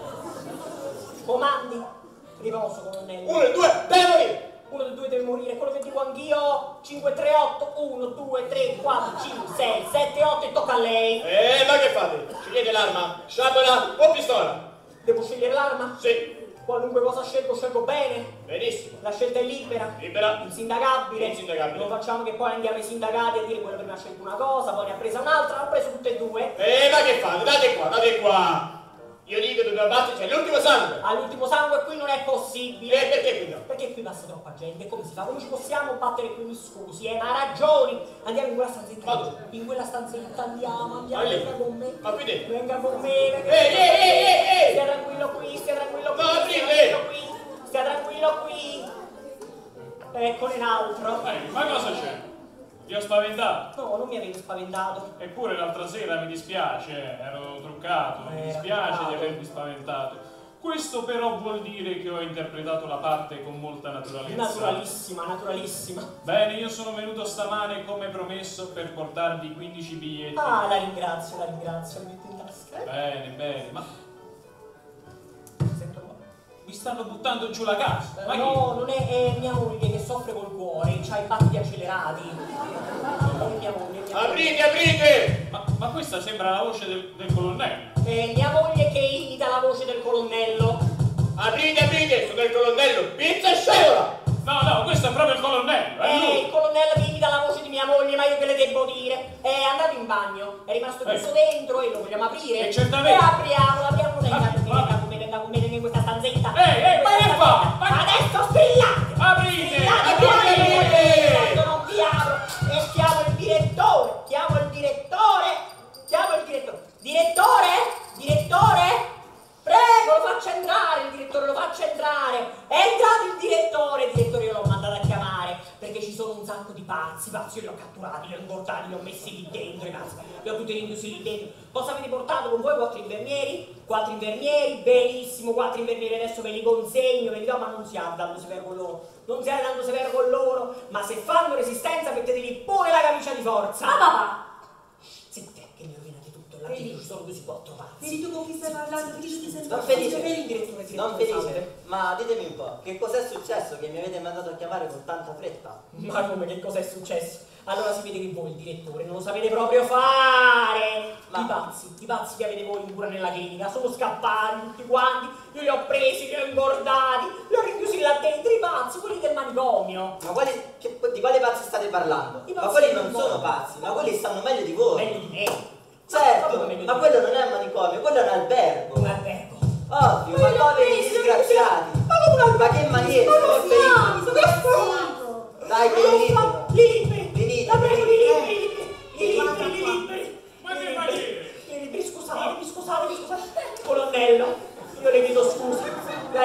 Comandi. Riposo, colonnello. Uno e due, deve morire. Uno dei due deve morire, quello che dico anch'io. cinque, tre, otto, uno, due, tre, quattro, cinque, sei, sette, otto e tocca a lei. Eh, ma che fate? Scegliete l'arma, sciabola o pistola? Devo scegliere l'arma? Sì. Qualunque cosa scelgo, scelgo bene. Benissimo. La scelta è libera. Libera. Insindacabile. Insindacabile. Non facciamo che poi andiamo ai sindacati a dire quello prima ha scelto una cosa, poi ne ha presa un'altra, ha preso tutte e due. Eh, ma che fate? Date qua, date qua. Io dico che dobbiamo batterci all'ultimo sangue. All'ultimo sangue qui non è possibile. E perché qui no? Perché qui passa troppa gente. Come si fa? Come ci possiamo battere qui? Mi scusi, eh, ma ha ragioni. Andiamo in quella stanzetta. Vado. In quella stanzetta andiamo, andiamo. Vai lì. Venga con me. Ma qui dentro. Venga con me. Venga. Ehi, ehi, ehi, ehi, ehi. Stia tranquillo qui, stia tranquillo qui. No, stia aprite. tranquillo qui. Stia tranquillo qui. Eccone un altro. Ehi, ma cosa c'è? Ti ho spaventato. No, non mi avete spaventato. Eppure l'altra sera mi dispiace, ero truccato, mi Eh, dispiace truccato. di avermi spaventato. Questo però vuol dire che ho interpretato la parte con molta naturalezza. Naturalissima, naturalissima. Bene, io sono venuto stamane come promesso per portarvi quindici biglietti. Ah, la ringrazio, la ringrazio. Mi metto in tasca. Bene, bene, ma Sento qua. mi stanno buttando giù la casa. Ma No, non è, è mia moglie che soffre col cuore, c'ha i battiti accelerati. È mia moglie, mia moglie. Aprite, aprite. Ma, ma questa sembra la voce del, del colonnello. È mia moglie che imita la voce del colonnello. Aprite, aprite. Sono il colonnello. Pizza e scevola. No, no, questo è proprio il colonnello, è Eh, lui. il colonnello che imita la voce di mia moglie, ma io che le devo dire? È andato in bagno, è rimasto chiuso Ecco. dentro e lo vogliamo aprire. E certamente. E apriamo, apriamo, venga Apri, con me, apri. venga con me, venga con me, venga in questa stanzetta. Ehi, ehi, ma che Questa fa? stanzetta. Ma- Adesso strillate! Aprite! Strillate, Aprite! aprite! Quando non vi apro e chiamo il direttore, chiamo il direttore, chiamo il direttore. Direttore? Direttore? Prego, lo faccia entrare, il direttore lo faccia entrare. È entrato il direttore, il direttore io l'ho mandato a chiamare perché ci sono un sacco di pazzi, pazzi, io li ho catturati, li ho ingordati, li ho messi lì dentro, i pazzi, li ho tutti rinchiusi lì dentro. Cosa avete portato con voi? Quattro infermieri? Quattro infermieri, benissimo, quattro infermieri, adesso ve li consegno, ve li do, ma non siate tanto severo con loro, non siate tanto severo con loro, ma se fanno resistenza mettetegli pure la camicia di forza. Ah, papà! Zitte, che mi rovinate tutto, là dentro ci sono così quattro pazzi. Vedi tu con chi stai parlando? Vedi tu ti sei Non sbagliato. felice, Vedi il direttore, il non direttore felice, salve. ma ditemi un po', che cos'è successo che mi avete mandato a chiamare con tanta fretta? Ma come, che cosa è successo? Allora si vede che voi, il direttore, non lo sapete proprio fare! Ma- I pazzi, i pazzi che avete voi in cura nella clinica, sono scappati tutti quanti, io li ho presi, li ho ingordati, li ho rinchiusi là dentro, i pazzi, quelli del manicomio! Ma quali, che- di quali pazzi state parlando? I Ma pazzi quelli del non mondo. sono pazzi, ma quelli stanno meglio di voi. Meglio di me! Certo, Proprio meglio ma di quello me. non è un manicomio, quello è un albergo. Un albergo! Ovvio, Ma ma li ho poveri presi, disgraziati. Ma come un albergo? Ma che maniere, Ma sono non felici. siamo, sono scappati! Dai, che li libero. Li liberi! Li La prego, li libero. liberi! Li liberi, li liberi! Ma che maniere? Li liberi, scusatemi, scusatemi, scusatemi! Colonnello, io le chiedo scusa. La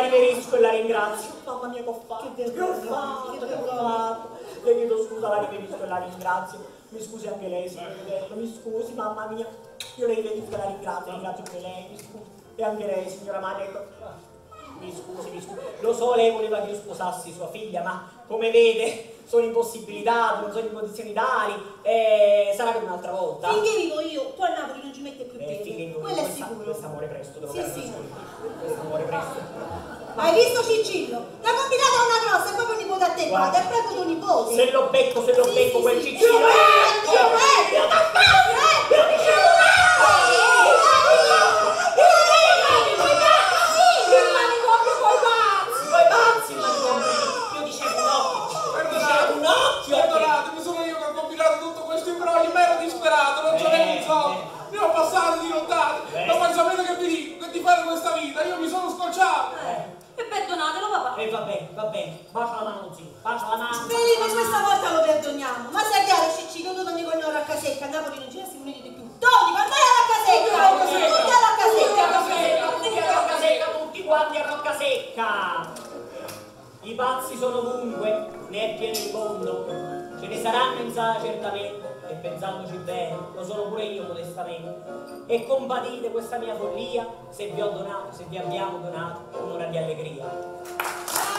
riverisco e la ringrazio. Mamma mia, che ho fatto? Che ho fatto? Che ho fatto? Le chiedo scusa, la riverisco e la ringrazio. Mi scusi anche lei, signor Vitello, mi scusi, mamma mia. Io le riverisco e la ringrazio, ringrazio anche lei, mi scusi. E anche lei, signora madre. Mi scusi, mi scusi. Lo so, lei voleva che io sposassi sua figlia, ma come vede sono impossibilitato, non sono in condizioni tali, e sarà per un'altra volta. Finché vivo io, tu a Napoli non ci mette più Eh, piede. finché Quello è questa- sicuro. Questo amore presto, te lo Sì, garantisco. sì. Questo amore presto. Hai visto Cicillo? La combinata è una grossa, è proprio nipote a te, Guarda. guarda, è proprio tuo nipote. Se lo becco, se lo Sì, becco sì, quel sì. Cicillo. Io vecchio, ecco! vecchio, da fare, eh! Io dicevo Poi pazzi, ma io dicevo un occhio. Dicevo un occhio. Perdonatemi, sono io che ho combinato tutto questo imbroglio, ma ero disperato, non c'avevo i soldi. Ne ho passati di lontani. Eh. Ma poi sapete che vi dico? Che di fare questa vita, io mi sono scocciato. E perdonatelo, papà. E va bene, va bene. Bacio la mano, zio. Bacio la mano. Felipe, questa volta lo perdoniamo. Ma sai chiaro, Cicillo, tu torni con noi a Raccasecca, a Napoli non ci resti uniti di più. Torni con noi a Raccasecca! Tutti a Raccasecca! Tutti a Roccasecca, tutti quanti a Roccasecca. I pazzi sono ovunque, ne è pieno il mondo. Ce ne saranno in sala certamente, e pensandoci bene, lo sono pure io modestamente. E compatite questa mia follia se vi ho donato, se vi abbiamo donato un'ora di allegria.